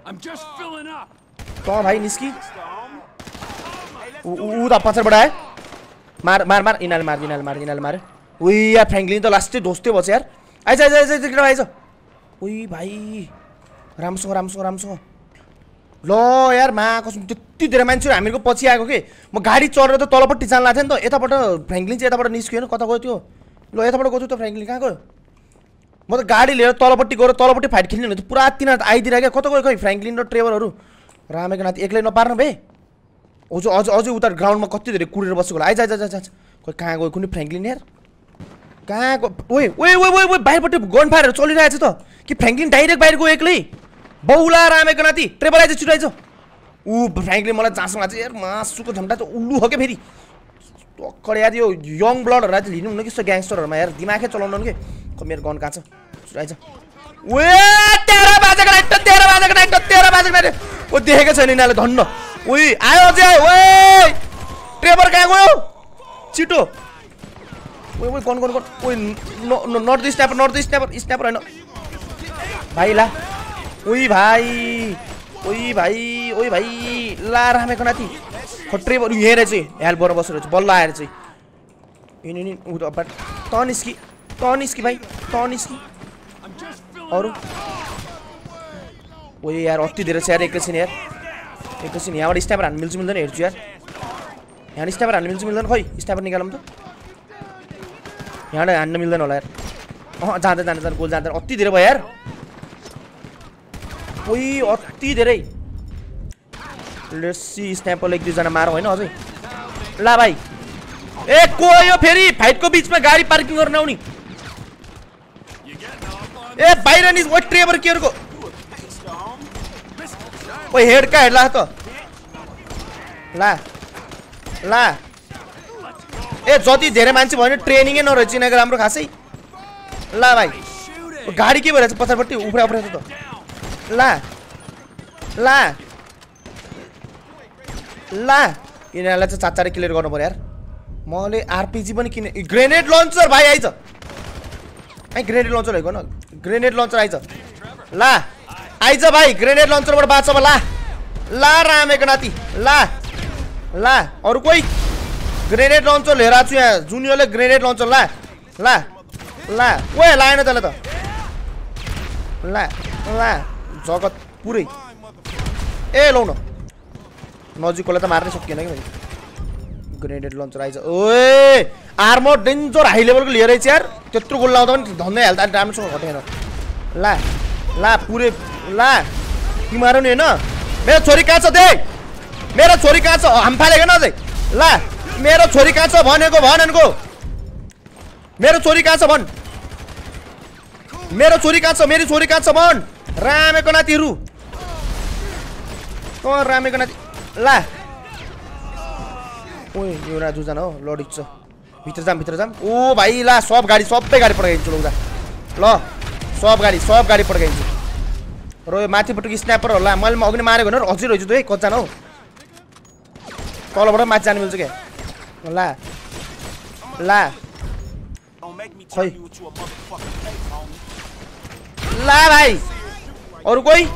त भाइ निस्कि ऊ त पछाडिबाट आयो मार मार मार यिनीहरूले मार यिनीहरूले मार यिनीहरूले मार उही यार फ्र्याङ्कलिन त लास्टै ढोस्दै बस्छ यार आइज आइज आइज केटा आइज उही भाइ राम्रोसँग राम्रोसँग राम्रोसँग ल यार मा कसम त्यति धेरै मान्छेहरू हामीहरूको पछि आएको कि म गाडी चढेर त तलपट्टि जान लाग्थेँ नि त यताबाट फ्र्याङ्कलिन चाहिँ यताबाट निस्क्यो होइन कता गयो त्यो ल यताबाट गयो त फ्र्याङ्कलिन कहाँ गयो म त गाडी लिएर तलपट्टि गएर तलपट्टि फाइट खेल्ने भने त पुरा तिनीहरू त आइदिरहेको कता गयो खै फ्र्याङ्कलिन र ट्रेभरहरू रामेको नाति एक्लै नपार्नु भए अझ अझ अझै उता ग्राउन्डमा कति धेरै कुरेर बसेको होला आइज आइज आइज आइज खोइ कहाँ गयो कुनै फ्र्याङ्कलिन यार कहाँ गयो ओए ओए ओए ओए ओए बाहिरपट्टि गन फायरहरू चलिरहेको छ त कि फ्र्याङ्कलिन डाइरेक्ट बाहिर गयो एक्लै बहुला रामेको नाति ट्रेभर आइज छिटो आइज ऊ फ्र्याङ्कलिन मलाई जहाँसँग चाहिँ यार मासुको झम्टा त उल्लु हो क्या फेरि टक्कर यार यो यङ ब्लडहरूलाई चाहिँ लिनु हुन्न कि यस्तो ग्याङ्स्टरहरूमा यार दिमागै चलाउनु कि मेरो गन कहाँ छ छिटो आइज ओए तेह्र बाजेको नाइट तेह्र बाजेको नाइट तेह्र बाजेको नाइट ओ देखेको छैन यिनीहरूले धन्न ओइ आयो अझै आयो ओए ट्रेभर कहाँ गयो छिटो ओइ ओइ गन गन गन ओइ north sniper north sniper sniper होइन भाइ ला ओइ भाइ ओइ भाइ ओइ भाइ ला रामेको नाति ट्रेभर यहाँ रहेछ हेल्प गरेर बसेर चाहिँ बल्ल आएर चाहिँ यिनी ऊ त निस्कि त निस्कि भाइ त निस्कि अरू ओइ यार अति धेरै छ यार एकैछिन यार एकैछिन यहाँबाट स्न्यापर हान्नु मिल्छ मिल्दैन हेर्छु यार यहाँ स्न्यापर हान्नु मिल्छ मिल्दैन खै स्न्यापर निकालौँ त यहाँबाट हान्नु मिल्दैन होला यार अँ जाँदा जाँदा जाँदा गोल जाँदा अति धेरै भयो यार ओइ अति धेरै लेट्सी स्न्यापरले एक दुईजना मारौँ होइन अझै ला भाइ ए को यो फेरि फाइटको बिचमा गाडी पार्किङ गर्न आउने ए बाहिर नि ओ ट्रेभर केयरको ओ हेड का हेड ला त ला ला ए जति धेरै मान्छे भयो नि ट्रेनिङै नरहेछ यिनीहरूको राम्रो खासै ला भाइ गाडी के भइरहेछ पछाडिपट्टि उफ्रा उफ्रा त ला ला ला यिनीहरूलाई चाहिँ चार चार क्लियर गर्नु पर्यो यार मैले आरपीजी पनि किने ग्रेनेड लन्चर भाइ आइज ए ग्रेनेड लन्चर हेको न ग्रेनेड लन्चर आइज ला आइज भाइ ग्रेनेड लन्चरबाट बाँच अब ला ला रामेको नाति ला ला अरू कोही ग्रेनेड लन्चर लिएर आएको छु यहाँ जुनियरले ग्रेनेड लन्चर ला ला ला ओए लाएन त्यसले त ला ला जगत पुरै ए लौ न नजिककोलाई त मार्नै सकिएन कि मैले ग्रेनेड लन्चर आइज ओए आर्मर डेन्जर हाई लेभलको लिएर आइछ यार त्यत्रो गोल लाउँदा पनि धन्दै हाल्दा अलि राम्रोसँग घटेन ला ला पुरै ला तिमीहरू नि होइन मेरो छोरी कहाँ छ दे मेरो छोरी कहाँ छ हाम फालेको न अझै ला मेरो छोरी कहाँ छ भनेको भनेको मेरो छोरी कहाँ छ भन् मेरो छोरी कहाँ छ मेरो छोरी कहाँ छ भन् रामेको नातिहरू त रामेको नाति ला ओए यो ना दुजना हो लडिक छ भित्र जाम भित्र जाम ओ भाइ ला सब गाडी सबै गाडी पड्काइदिन्छु लौदा ल सब गाडी सब गाडी पड्काइदिन्छु र यो माथिपट्टिको स्न्यापर होला मैले अघि नै मारेको होइन अझै रहेछु त है कतिजना हौ तलबाट माथि जानु मिल्छ क्या ला ला खै ला भाइ अरू कोही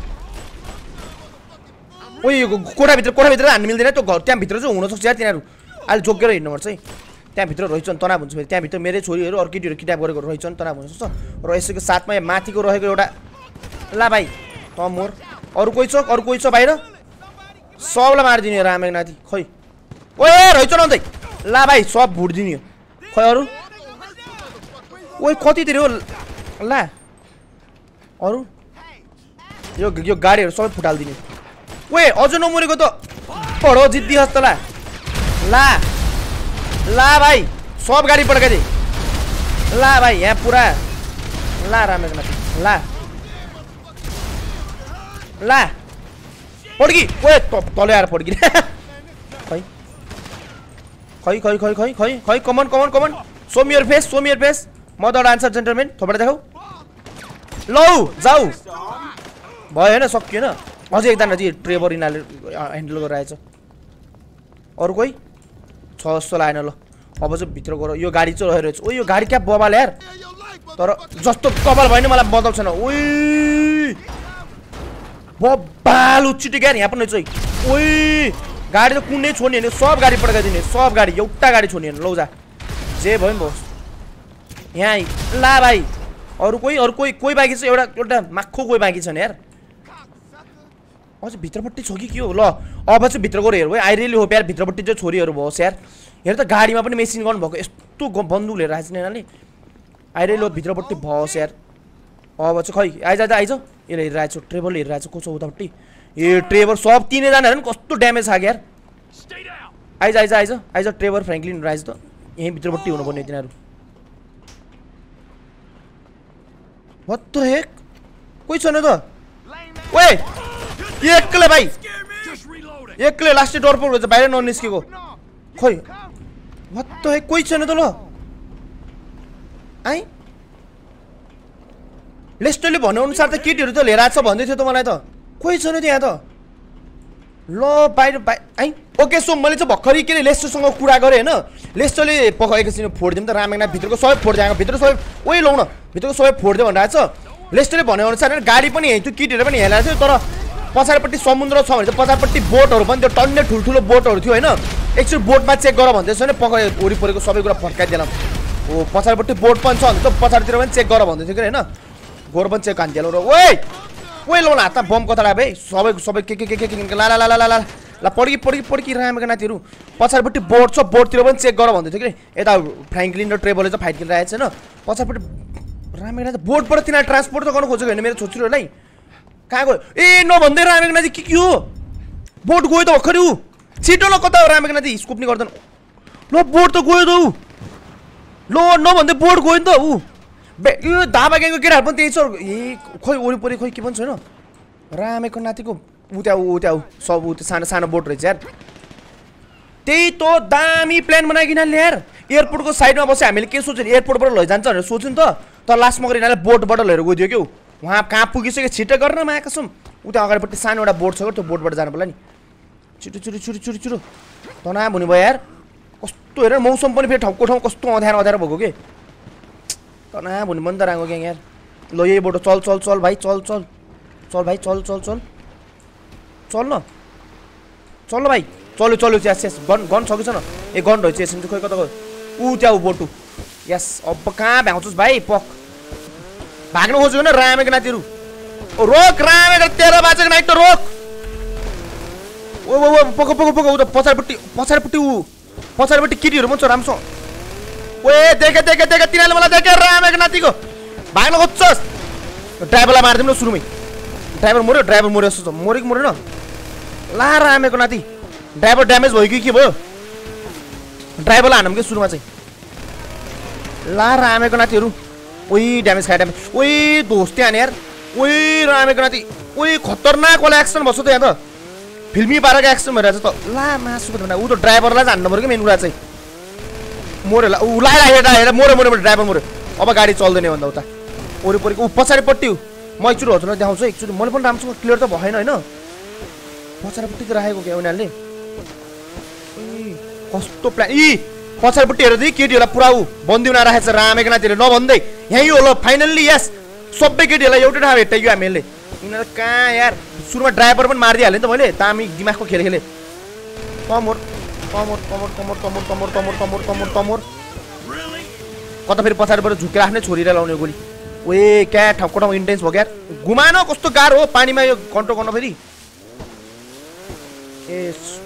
ओइ यो कोठाभित्र कोठाभित्र हान्नु मिल्दैन त्यो घर त्यहाँभित्र चाहिँ हुनसक्छ यार तिनीहरू अहिले जोगेर हिँड्नुपर्छ है त्यहाँभित्र रहेछ नि तनाव हुन्छ फेरि त्यहाँभित्र मेरै छोरीहरू अरू केटीहरू किड्न्याप गरेको रहेछ नि तनाव हुनसक्छ र यसैको साथमा माथिको रहेको एउटा ला भाइ त मोर अरू कोही छ अरू कोही छ बाहिर सबलाई मारिदिने रामेको नाति खै ओए रहेछ न अन्त ला भाइ सब भुटिदिने खै अरू ओइ कतितिर हो ला अरू यो यो गाडीहरू सबै फुटालिदिने ओए अझ नमरेको त पढो जिद्दी हस् त ला ला ला भाइ सब गाडी पड्काइदे ला भाइ यहाँ पुरा ला रामेको नाति ला ला पड्की ओए तले आएर पड्की खै खै खै खै खै खै खै come on come on come on show me your face show me your face mother answer gentlemen थोपडा देखाऊ लौ जाऊ भयो होइन सकिएन अझै एकजना चाहिँ ट्रेभर यिनीहरूले ह्यान्डल गरेर आएछ अरू कोही छ जस्तो लागेन ल अब चाहिँ भित्र गएर यो गाडी चाहिँ रहेछ ओ यो गाडी क्या बबाल यार तर जस्तो कपाल भयो नि मलाई बदल छैन ओइ बबाल उच्चिटी क्या यहाँ पनि चाहिँ ओइ गाडी त कुनै छोड्ने होइन सब गाडी पड्काइदिने सब गाडी एउटा गाडी छोड्ने होइन लौ जा जे भयो नि भयो यहाँ ला भाइ अरू कोही अरू कोही कोही बाँकी छ एउटा एउटा माखो कोही बाँकी छ नि यार अझ भित्रपट्टि छ कि के हो ल अब चाहिँ भित्र गएर हेर आई रियली होप यार भित्रपट्टि चाहिँ छोरीहरू भओस् यार हेर त गाडीमा पनि मेसिन गर्नुभएको यस्तो बन्दुक लिएर आएछ नि यिनीहरूले आई रियली होप भित्रपट्टि भओस् यार अब चाहिँ खै आइज त आइज यसले हेरिरहेको छु ट्रेभरले हेरिरहेको छु को छ उतापट्टि ए ट्रेभर सब तिनैजनाहरू नि कस्तो ड्यामेज छ यार आइज आइज आइज आइज ट्रेभर फ्रेङ्कलिन आइज त यहीँ भित्रपट्टि हुनुपर्ने तिनीहरू व्हाट द हेक कोही छैन त ओए एक्लै भाइ एक्लै लास्टै डर पर्छ बाहिर ननिस्केको खोइ व्हाट द हेक कोही छैन त ल आइ लेस्टरले भनेअनुसार त केटीहरू त लिएर आएको छ भन्दै थियो त मलाई त कोही छैन त्यहाँ त ल बाहिर बाहिर आइ ओके सो मैले चाहिँ भर्खरै के अरे लेस्टरसँग कुरा गरेँ होइन लेस्टरले पख एकैछिन फोडिदिउँ त रामेगना भित्रको सबै फोडिदिएको भित्र सबै ओइ लौ न भित्रको सबै फोडिदियो भनेर आएको छ लेस्टरले भनेअनुसार गाडी पनि हेर्छु किटहरू पनि हेरेको थियो तर पछाडिपट्टि समुद्र छ भने चाहिँ पछाडिपट्टि बोटहरू पनि त्यो टन्ने ठुल्ठुलो बोटहरू थियो होइन एकचोटि बोटमा चेक गर भन्दैछ नि पख वरिपरिको सबै कुरा फर्काइदिएन हो पछाडिपट्टि बोट पनि छ भने त पछाडितिर पनि चेक गर भन्दै थियो कि होइन गोर पनि चेक हान्दिहालौँ र ओए ओइ लौ न हातमा बम कता भाइ सबै सबै के के के के ला ला ला ला ला ला पड्की पड्की पड्की रामेको नातिहरू पछाडिपट्टि बोट छ बोटतिर पनि चेक गर भन्दै थियो कि यता फ्रेङ्कलिन र ट्रेभरले चाहिँ फाइट गरिरहेको छैन पछाडिपट्टि रामेको नाति बोटबाट तिनीहरू ट्रान्सपोर्ट त गर्नु खोजेको होइन मेरो छोरीहरूलाई कहाँ गयो ए नभन्दै रामेको नाति के के हो बोट गयो त भर्खरै ऊ छिटो ल कता हो रामेको नाति स्कोप नि गर्दैन ल बोट त गयो त ऊ ल नभन्दै बोट गयो नि त ऊ बे यो दाबा ग्याङको केटाहरू पनि त्यही छ ए खोइ वरिपरि खोइ के पनि छैन रामेको नातिको उ त्यहाँ उ त्यहाँ सब उ त्यो सानो सानो बोट रहेछ यार त्यही त दामी प्लान बनाइकिन ल्याएर एयरपोर्टको साइडमा बसे हामीले के सोच्यो एयरपोर्टबाट लैजान्छ भनेर सोच्यो नि त तर लास्टमा गएर यिनीहरूले बोटबाट लिएर गइदियो क्यौ उहाँ कहाँ पुगिसक्यो छिटो गर्न माकसम उता अगाडिपट्टि सानो एउटा बोट छ त्यो बोटबाट जानु पर्ला नि छिटो छिटो छिटो छिटो छिटो तनाव हुने भयो यार कस्तो हेर मौसम पनि फेरि ठाउँको ठाउँ कस्तो अँध्यारो अँध्यारो भएको के तनाव हुने पनि त राङ्गो ग्याङ यार ल यही बोटो चल चल चल भाइ चल चल चल भाइ चल चल चल चल न चल न भाइ चल्यो चल्यो च्यास च्यास गन गन छ कि छैन ए गन रहेछ यसमा चाहिँ खोइ कता गयो ऊ त्यहाँ बोटु यस अब कहाँ भ्याउँछस् भाइ पक भाग्नु खोजेको न रामेको नातिहरू रोक रामेको तेरो बाँचेको नाइट त रोक ओ ओ पक पक पक उ त पछाडिपट्टि पछाडिपट्टि ऊ पछाडिपट्टि केटीहरू पनि छ राम्रोसँग ओए देखे देखे देखे तिनीहरूले मलाई देखे रामेको नातिको भाग्न खोज्छस् ड्राइभरलाई मारिदिउँ न सुरुमै ड्राइभर मऱ्यो ड्राइभर मऱ्यो जस्तो छ मऱ्यो कि मरेन ला रामेको नाति ड्राइभर ड्यामेज भयो कि के भयो ड्राइभरलाई हानौँ कि सुरुमा चाहिँ ला रामेको नातिहरू ओइ ड्यामेज खायो ड्यामेज ओइ दोस्ती हाने यार ओइ रामेको नाति ओइ खतरनाक वाला एक्सिडेन्ट भएछ त यहाँ त फिल्मी पाराको एक्सिडेन्ट भइरहेछ त ला मासु भन्दा ऊ त ड्राइभरलाई हान्नु पऱ्यो कि मेन कुरा चाहिँ मऱ्यो ला ऊ लाएर हेर्दा हेर्दा मऱ्यो मऱ्यो ड्राइभर मऱ्यो अब गाडी चल्दैन भन्दा उता वरिपरिको ऊ पछाडिपट्टि म एकचोटि हजुरलाई देखाउँछु एकचोटि मैले पनि राम्रोसँग क्लियर त भएन होइन पछाडिपट्टि त राखेको क्या उनीहरूले कस्तो प्लान यी पछाडिपट्टि हेरेर केटीहरूलाई पुरा ऊ बन्दी बनाएर राखेको छ रामेको नातिहरूले नभन्दै यहीँ हो ल फाइनल्ली यस सबै केटीहरूलाई एउटै ठाउँ भेट्टाइयो हामीले यिनीहरू कहाँ यार सुरुमा ड्राइभर पनि मारिदिइहालेँ नि त मैले दामी दिमागको खेल खेलेँ तमोर तमोर तमोर तमोर तमोर तमोर तमोर तमोर तमोर तमोर कता फेरि पछाडिबाट झुकेर आफ्नै छोरीलाई लाउने गोली ओए क्या ठाउँको ठाउँ इन्टेन्स भयो क्या घुमाएन कस्तो गाह्रो हो पानीमा यो कन्ट्रोल गर्न फेरि ए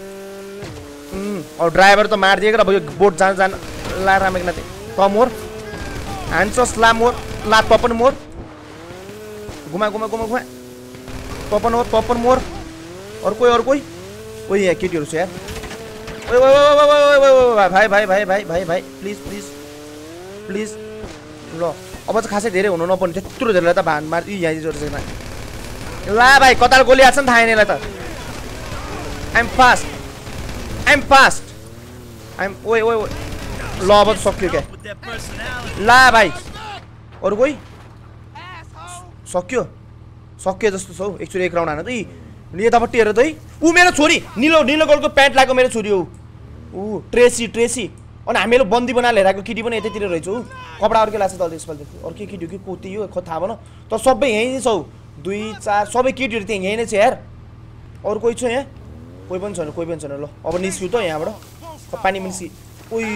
अब ड्राइभर त मारिदिएको र अब यो बोट जान जान ला रामेको नाति त मोर हान्छस् ला मोर ला त पनि मोर घुमा घुमा घुमा घुमा त पनि हो त पनि मोर अरू कोही अरू कोही कोही यहाँ केटीहरू छ यार ओ भाइ भाइ भाइ भाइ भाइ भाइ प्लिज प्लिज प्लिज ल अब चाहिँ खासै धेरै हुनु नपर्ने त्यत्रो धेरैलाई त भान मार यहाँ जोड्छ ला भाइ कतार गोली हाल्छ नि थाहा छैन यसलाई त I'm fast I'm fast I'm ओए ओए ओए ल अब सक्यो क्या ला भाइ अरू कोही सक्यो सक्यो जस्तो छ हौ एकचोटि एक राउन्ड हान त यी यतापट्टि हेर त है ऊ मेरो छोरी निलो निलो कलरको प्यान्ट लगाएको मेरो छोरी हो ऊ ट्रेसी ट्रेसी अनि हामीहरू बन्दी बनाएर लिएर आएको केटी पनि यतैतिर रहेछ ऊ कपडा अर्कै लाग्छ त यसपालि अर्कै केटी हो कि कोती हो खो थाहा भएन तर सबै यहीँ छ हौ दुई चार सबै केटीहरू त्यहाँ यहीँ नै छ यार अरू कोही छ यहाँ कोही पनि छैन कोही पनि छैन ल अब निस्क्यौँ त यहाँबाट पानी पनि निस्कि उही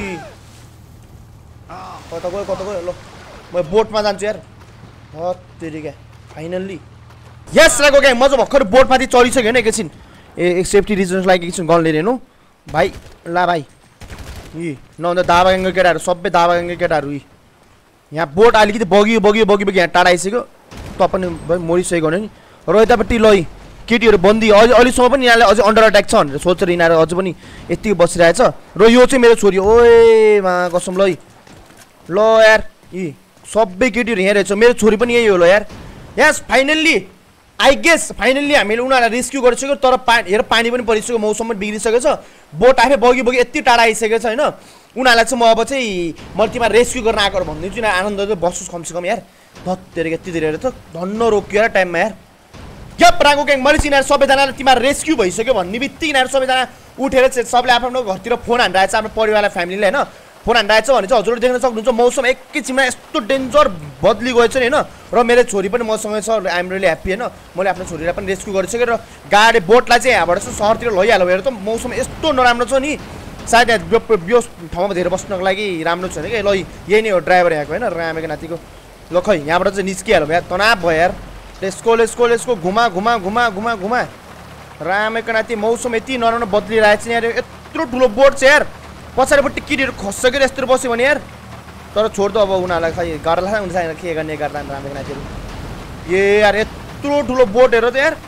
कता गयो कता गयो ल म बोटमा जान्छु यार हत्तेरी क्या फाइनल्ली यस लागो क्या म चाहिँ भर्खर बोटमाथि चढिसक्यो होइन एकैछिन ए एक सेफ्टी रिजन्स लागि एकछिन गन लिएर हेर्नु भाइ ला भाइ यी नभन्दा दाबा ग्याङको केटाहरू सबै दाबा ग्याङको केटाहरू यी यहाँ बोट अलिकति बगियो बगियो बगी बगी यहाँ टाढा आइसक्यो त पनि मरिसकेको नि र यतापट्टि ल केटीहरू बन्दी अझै अहिलेसम्म पनि यिनीहरूले अझै अन्डर अट्याक छ भनेर सोचेर यिनीहरू अझै पनि यति बसिरहेछ र यो चाहिँ मेरो छोरी ओए मा कसम ल ल यार यी सबै केटीहरू यहाँ रहेछ मेरो छोरी पनि यही हो ल यार yes finally I guess finally हामीले उनीहरूलाई रेस्क्यु गरिसक्यो तर पा हेर पानी पनि परिसक्यो मौसम पनि बिग्रिसकेको छ बोट आफै बगी बगी यति टाढा आइसकेको छ होइन उनीहरूलाई चाहिँ म अब चाहिँ मैले तिमीलाई रेस्क्यु गर्न आएको भनिदिन्छु यिनीहरू आनन्द बस्छुस् कमसेकम यार धत्तेर यति धेरै त धन्न रोकियो यार टाइममा यार यप राको ग्याङ मैले चाहिँ यिनीहरू सबैजनालाई तिमीहरू रेस्क्यु भइसक्यो भन्ने बित्तिकै यिनीहरू सबैजना उठेर सबले आफ्नो घरतिर फोन हानिरहेको छ आफ्नो परिवारलाई फ्यामिलीलाई होइन फोन हानिरहेको छ भने चाहिँ हजुरले देख्न सक्नुहुन्छ मौसम एकैछिनमा यस्तो डेन्जर बदली गएछ नि होइन र मेरो छोरी पनि मसँगै छ आइएम रियली ह्याप्पी होइन मैले आफ्नो छोरीलाई पनि रेस्क्यु गरिसकेँ र गाडी बोटलाई चाहिँ यहाँबाट चाहिँ सहरतिर लैहाल्यो हेर त मौसम यस्तो नराम्रो छ नि सायद यहाँ यो ठाउँमा धेरै बस्नको लागि राम्रो छैन कि ल यही नै हो ड्राइभर यहाँको होइन रामेको नातिको ल खै यहाँबाट चाहिँ निस्किहाल्यो यार तनाव भयो यार लेस्को लेस्को लेस्को घुमा घुमा घुमा घुमा घुमा रामेको नाति मौसम यति नराम्रो बदलिरहेको छ यार यत्रो ठुलो बोट छ यार पछाडिपट्टि किटीहरू खसिसकेर यस्तो बस्यो भने यार तर छोड त अब उनीहरूलाई खै गर्ला हुन्छ के गर्ने गर्ला रामेको नातिहरू ए यार यत्रो ठुलो बोट हेर त यार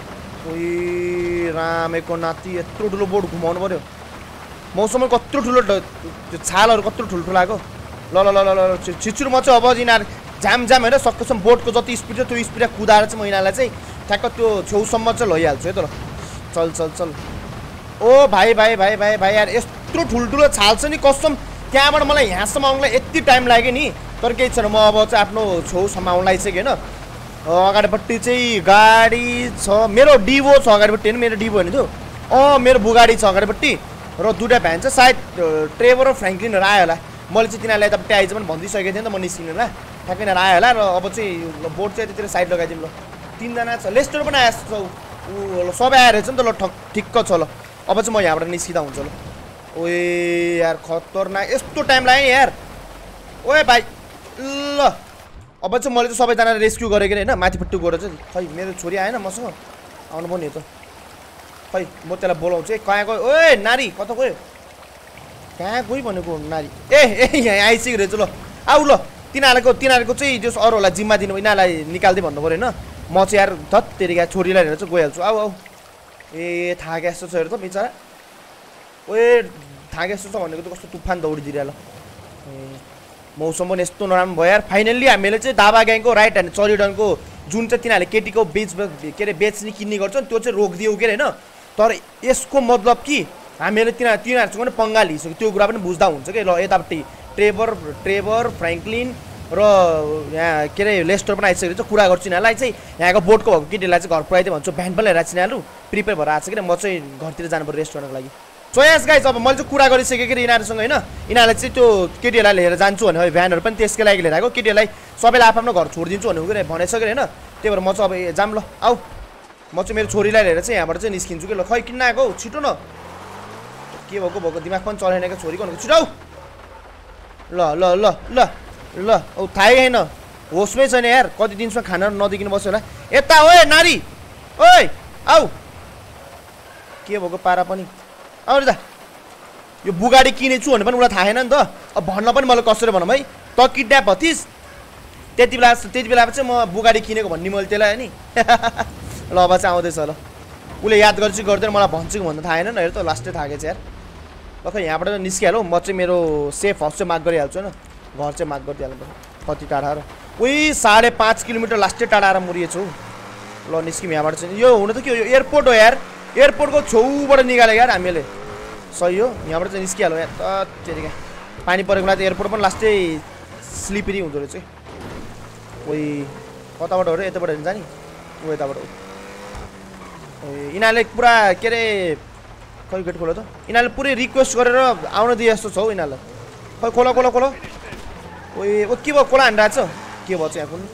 ओइ रामेको नाति यत्रो ठुलो बोट घुमाउनु पर्यो मौसममा कत्रो ठुलो छालहरू कत्रो ठुल्ठुलो आएको ल ल ल ल छिचुर म चाहिँ अब यिनीहरू जाम जाम होइन सकेसम्म बोटको जति स्पिड छ त्यो स्पिडमा कुदाएर चाहिँ म यिनीहरूलाई चाहिँ ठ्याक्क त्यो छेउसम्म चाहिँ लैहाल्छु है त ल चल चल चल ओ भाइ भाइ भाइ भाइ भाइ यार यत्रो ठुल्ठुलो छाल छ नि कसम त्यहाँबाट मलाई यहाँसम्म आउनलाई यति टाइम लाग्यो नि तर केही छैन म अब चाहिँ आफ्नो छेउसम्म आउन लागिसकेँ होइन अगाडिपट्टि चाहिँ गाडी छ मेरो डिभो छ अगाडिपट्टि होइन मेरो डिभो होइन त्यो अँ मेरो बुगाडी छ अगाडिपट्टि र दुइटा भ्यान छ सायद ट्रेभर र फ्रेङ्कलिनहरू आयो होला मैले चाहिँ तिनीहरूलाई यतापट्टि आइज पनि भनिदिइसकेको थिएँ नि त म निस्किनु होला ठ्याक्कै यिनीहरू आयो होला र अब चाहिँ बोट चाहिँ त्यतिर साइड लगाइदिउँ ल तिनजना छ लेस्टर पनि आएछ ऊ सबै आएर रहेछ नि त ल ठक ठिक्क छ ल अब चाहिँ म यहाँबाट निस्किँदा हुन्छ ल ओए यार खतरनाक यस्तो टाइम लाग्यो यार ओए भाइ ल अब चाहिँ मैले चाहिँ सबैजना रेस्क्यु गरेको होइन माथिपट्टि गएर चाहिँ खै मेरो छोरी आएन मसँग आउनु पर्ने हो त खै म त्यसलाई बोलाउँछु है कहाँ गयो ओए नारी कता गयो कहाँ गयो भनेको नारी ए ए यहाँ आइसक्यो रहेछ ल आऊ ल तिनीहरूको तिनीहरूको चाहिँ त्यो अरूहरूलाई जिम्मा दिनु यिनीहरूलाई निकाल्दै भन्नु पऱ्यो होइन म चाहिँ यार धत तेरिका छोरीलाई लिएर चाहिँ गइहाल्छु आऊ आऊ ए थाहा जस्तो छ हेर त बिचरा ओए थाहा जस्तो छ भनेको त कस्तो तुफान दौडिदिइरह ल ए मौसम पनि यस्तो नराम्रो भयो यार फाइनल्ली हामीले चाहिँ दाबा ग्याङको राइट ह्यान्ड चलिडनको जुन चाहिँ तिनीहरूले केटीको बेच के अरे बेच्ने किन्ने गर्छन् त्यो चाहिँ रोकिदियो के अरे होइन तर यसको मतलब कि हामीले तिनीहरू तिनीहरूसँग पनि पङ्गा लिइसक्यो त्यो कुरा पनि बुझ्दा हुन्छ कि ल यतापट्टि ट्रेभर ट्रेभर फ्रेङ्कलिन र यहाँ के अरे लेस्टर पनि आइसकेको छ कुरा गर्छु यिनीहरूलाई चाहिँ यहाँको बोटको भएको केटीलाई चाहिँ घर पुऱ्याइदियो भन्छु भ्यान पनि लिएर आएको यिनीहरू प्रिपेयर भएर आएको छ कि म चाहिँ घरतिर जानु पर्यो रेस्ट गर्नको लागि सो यस गाइज अब मैले चाहिँ कुरा गरिसकेँ कि यिनीहरूसँग होइन यिनीहरूलाई चाहिँ त्यो केटीहरूलाई लिएर जान्छु भने भ्यानहरू पनि त्यसकै लागि लिएर आएको केटीहरूलाई सबैलाई आफ्नो आफ्नो घर छोडिदिन्छु भनेको भनेछ कि होइन त्यही भएर म चाहिँ अब जाम ल आऊ म चाहिँ मेरो छोरीलाई लिएर चाहिँ यहाँबाट चाहिँ निस्किन्छु कि ल खै किन आएको छिटो न के भएको भएको दिमाग पनि चलेन क्या छोरीको भनेको छिटो ल ल ल ल ल औ थाहै होइन होसमै छैन यार कति दिनसम्म खाना नदिकिनु बस्यो होला यता ओए नारी ओए आऊ के भएको पारा पनि आऊ त यो बुगाडी किनेछु भने पनि उसलाई थाहा छैन नि त अब भन्न पनि मलाई कसरी भनौँ है त किडन्याप भतिस त्यति बेला त्यति बेला चाहिँ म बुगाडी किनेको भन्ने मैले त्यसलाई नि ल अब चाहिँ आउँदैछ ल उसले याद गर्छु गर्दैन मलाई भन्छु कि भन्दा थाहा छैन हेर त लास्टै थाहा छ यार ल खै यहाँबाट निस्किहालौँ म चाहिँ मेरो सेफ हाउस चाहिँ माग गरिहाल्छु होइन घर चाहिँ माग गरिदिइहाल्नु पर्छ कति टाढा र उही साढे पाँच किलोमिटर लास्टै टाढा आएर मरिएछु ल निस्क्यौँ यहाँबाट चाहिँ यो हुन त के हो यो एयरपोर्ट हो यार एयरपोर्टको छेउबाट निकाल्यो यार हामीले सही हो यहाँबाट चाहिँ निस्किहालौँ यार त त्यतिकै पानी परेको बेला त एयरपोर्ट पनि लास्टै स्लिपरी हुँदो रहेछ उही कताबाट हो र यताबाट जाने ऊ यताबाट हो यिनीहरूले पुरा के अरे खै गेट खोलो त यिनीहरूले पुरै रिक्वेस्ट गरेर आउन दिए जस्तो छ हौ यिनीहरूलाई खै खोला खोला खोला ओए ओ के भयो खोला हानिरहेको छ के भयो चाहिँ यहाँ खोल्नु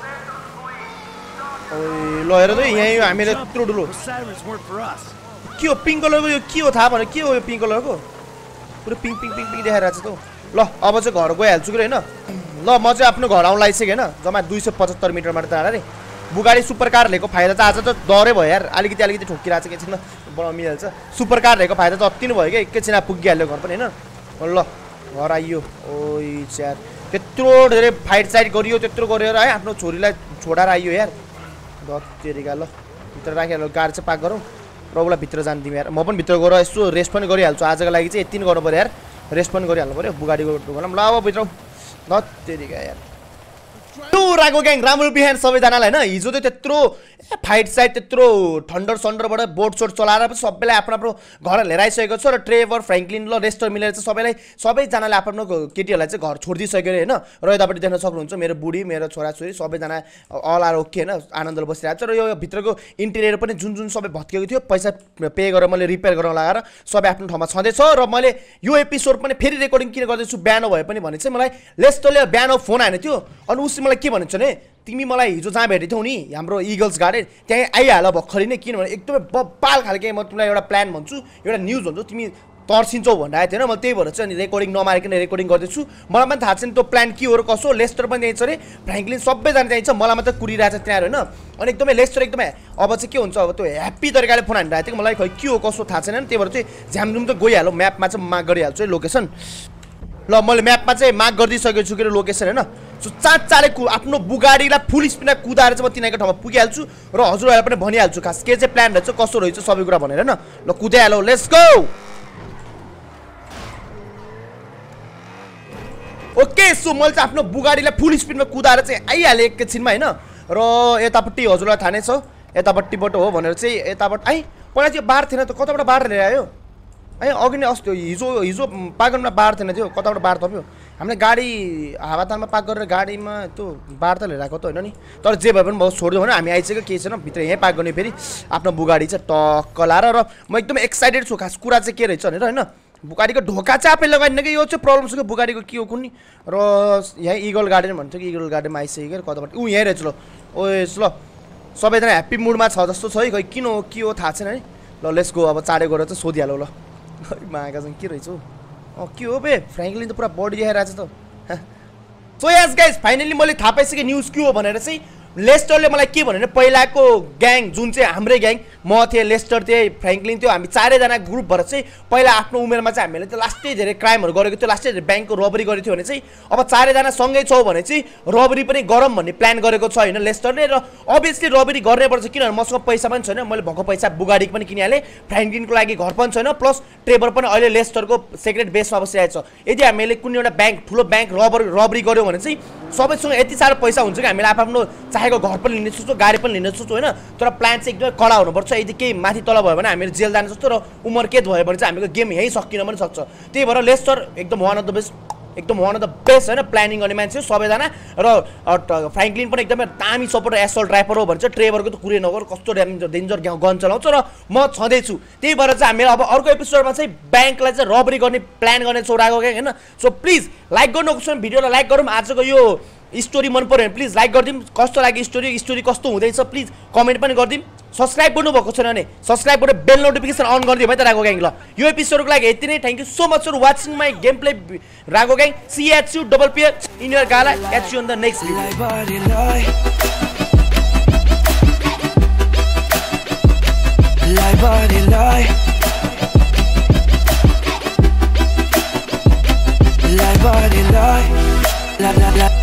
ओए ल हेर त यहाँ हामीले यत्रो ठुलो के हो पिङ्क कलरको यो के हो थाहा भन के हो यो पिङ्क कलरको पुरै पिङ पिङ पिङ पिङ देखाइरहेको छ त ल अब चाहिँ घर गइहाल्छु कि होइन ल म चाहिँ आफ्नो घर आउनु लागिसकेँ होइन जम्मा दुई सय पचहत्तर मिटरबाट त अरे बुगाडी सुपर कार लिएको फाइदा त आज त डरै भयो यार अलिकति अलिकति ठोकिरहेको छ एकछिन बनाउनु मिलिहाल्छ सुपर कार लिएको फाइदा त अति नै भयो क्या एकैछिन पुगिहाल्यो घर पनि होइन ल घर आइयो ओइ यार त्यत्रो धेरै फाइट साइट गरियो त्यत्रो गरेर है आफ्नो छोरीलाई छोडाएर आइयो यार दत्तेरिका ल भित्र राखिहाल्यो गाडी चाहिँ पाक गरौँ र उसलाई भित्र जान दिउँ यार म पनि भित्र गएर यसो रेस्ट पनि गरिहाल्छु आजको लागि चाहिँ यति नै गर्नु पऱ्यो यार रेस्ट पनि गरिहाल्नु पऱ्यो बुगाडीको ढुङ्गामा ल अब भित्र दत्तेरिका यार रागो ग्याङ राम्रो बिहान सबैजनालाई होइन हिजो चाहिँ त्यत्रो फाइट साइड त्यत्रो थन्डर सन्डरबाट बोट सोट चलाएर पनि सबैलाई आफ्नो आफ्नो घर लिएर आइसकेको छ र ट्रेभर फ्रेङ्कलिन ल रेस्टर मिलेर चाहिँ सबैलाई सबैजनाले आफ्नो आफ्नो केटीहरूलाई चाहिँ घर छोडिदिइसक्यो होइन र यतापट्टि देख्न सक्नुहुन्छ मेरो बुढी मेरो छोराछोरी सबैजना अल आर ओके होइन आनन्दले बसिरहेको छ र यो भित्रको इन्टेरियर पनि जुन जुन सबै भत्किएको थियो पैसा पे गरेर मैले रिपेयर गर्न लगाएर सबै आफ्नो ठाउँमा छँदैछ र मैले यो एपिसोड पनि फेरि रेकर्डिङ किन गर्दैछु बिहान भए पनि भने चाहिँ मलाई लेस्टरले बिहान फोन हानेको थियो अनि उसले मलाई के भन्छ भने तिमी मलाई हिजो जहाँ भेटेको थियौ नि हाम्रो इगल्स गार्डन त्यहीँ आइहाल भर्खरै नै किनभने एकदमै बब्बाल खालके म तिमीलाई एउटा प्लान भन्छु एउटा न्युज भन्छु तिमी तर्सिन्छौ भनेर आएको थिएन मैले त्यही भएर चाहिँ अनि रेकर्डिङ नमारिकन रेकर्डिङ गर्दैछु मलाई पनि थाहा छैन त्यो प्लान के हो र कसो लेस्टर पनि त्यहीँ छ अरे फ्रेङ्कलिन सबैजना त्यहीँ छ मलाई मात्रै कुरिरहेको छ त्यहाँ होइन अनि एकदमै लेस्टर एकदमै अब चाहिँ के हुन्छ अब त्यो ह्याप्पी तरिकाले फोन हानिरहेको थियो मलाई खै के हो कसो थाहा छैन त्यही भएर चाहिँ झ्यामझुम त गइहाल्यो म्यापमा चाहिँ मार्क गरिहाल्छु है लोकेसन ल मैले म्यापमा चाहिँ मार्क गरिदिइसकेको छु के लोकेसन होइन सो चाँचाले कु आफ्नो बुगाडीलाई फुल स्पिडमा कुदाएर चाहिँ म तिनीहरूको ठाउँमा पुगिहाल्छु र हजुरहरूलाई पनि भनिहाल्छु खास के चाहिँ प्लान रहेछ कसो रहेछ सबै कुरा भनेर होइन ल कुदाइहाल्यो लेट्स गो ओके सो मैले चाहिँ आफ्नो बुगाडीलाई फुल स्पिडमा कुदाएर चाहिँ आइहालेँ एकैछिनमा होइन र यतापट्टि हजुरलाई थाहा नै छ यतापट्टिबाट हो भनेर चाहिँ यताबाट आइ पहिला चाहिँ बार थिएन त कताबाट बार लिएर आयो है अघि नै अस्ति हिजो हिजो पागनमा बार थिएन थियो कताबाट बार थप्यो हामीले गाडी हावातालमा पार्क गरेर गाडीमा त्यो बार त लिएर आएको त होइन नि तर जे भए पनि बहुत छोडिदियो भने हामी आइसक्यो केही छैन भित्र यहीँ पार्क गर्ने फेरि आफ्नो बुगाडी चाहिँ टक्क लाएर र म एकदम एक्साइटेड छु खास कुरा चाहिँ के रहेछ भनेर होइन बुगाडीको ढोका चाहिँ आफै लगाइदिनु कि यो चाहिँ प्रब्लम छ कि बुगाडीको के हो कुनै र यहाँ इगल गार्डन भन्छ कि इगल गार्डनमा आइसक्यो कताबाट ऊ यहीँ रहेछ ल ओ ल सबैजना ह्याप्पी मुडमा छ जस्तो छ है खै किन हो के हो थाहा छैन है ल लेट्स गो अब चाँडै गएर चाहिँ सोधिहालौ ल मागा चाहिँ के रहेछ हौ अँ के हो बे फ्रेङ्कलिन त पुरा बडी देखाइरहेको छ त सो यस गाइज फाइनली मैले थाहा पाइसकेँ न्युज के हो भनेर चाहिँ लेस्टरले मलाई के भन्यो भने पहिलाको ग्याङ जुन चाहिँ हाम्रै ग्याङ म थिएँ लेस्टर थिएँ फ्रेङ्कलिन थियो हामी चारैजना ग्रुप भएर चाहिँ पहिला आफ्नो उमेरमा चाहिँ हामीले त्यो लास्टै धेरै क्राइमहरू गरेको थियो लास्टै धेरै ब्याङ्कको रबरी गरेको थियो भने चाहिँ अब चारैजना सँगै छौँ भने चाहिँ रबरी पनि गरौँ भन्ने प्लान गरेको छ होइन लेस्टरले र अभियसली रबरी गर्नैपर्छ किनभने मसँग पैसा पनि छैन मैले भएको पैसा बुगाडी पनि किनिहालेँ फ्रेङ्कलिनको लागि घर पनि छैन प्लस ट्रेभर पनि अहिले लेस्टरको सेक्रेट बेसमा बसिरहेको छ यदि हामीले कुनै एउटा ब्याङ्क ठुलो ब्याङ्क रबर रबरी गऱ्यौँ भने चाहिँ सबैसँग यति साह्रो पैसा हुन्छ कि हामीले आफ्नो चाहेको घर पनि लिन सक्छौँ गाडी पनि लिन सक्छौँ होइन तर प्लान चाहिँ एकदमै कडा हुनुपर्छ यदि केही माथि तल भयो भने हामीले जेल जान सक्छौँ र उमर कैद भयो भने चाहिँ हामीको गेम यहीँ सकिन पनि सक्छ त्यही भएर लेस्टर एकदम वान अफ द बेस्ट एकदम वान अफ द बेस्ट होइन प्लानिङ गर्ने मान्छे सबैजना र फ्रेङ्कलिन पनि एकदमै दामी सपोर्ट एसल्ट ड्राइभर हो भन्छ ट्रेभरको त कुरै नगर कस्तो डेन्जर गन चलाउँछ र म छँदैछु त्यही भएर चाहिँ हामीले अब अर्को एपिसोडमा चाहिँ ब्याङ्कलाई चाहिँ रबरी गर्ने प्लान गर्ने चौराको क्या होइन सो प्लिज लाइक गर्नु नबिर्सनु भिडियोलाई लाइक गरौँ आजको यो स्टोरी मन पऱ्यो भने प्लिज लाइक गरिदिउँ कस्तो लाग्यो स्टोरी स्टोरी कस्तो हुँदैछ प्लिज कमेन्ट पनि गरिदिउँ सब्सक्राइब गर्नुभएको छैन भने सब्सक्राइब गरेर बेल नोटिफिकेसन अन गरिदिउँ है त रागो ग्याङ ल यो एपिसोडको लागि यति नै thank you so much for watching my game play रागो gang C H U double pier in your गाला H U on the next video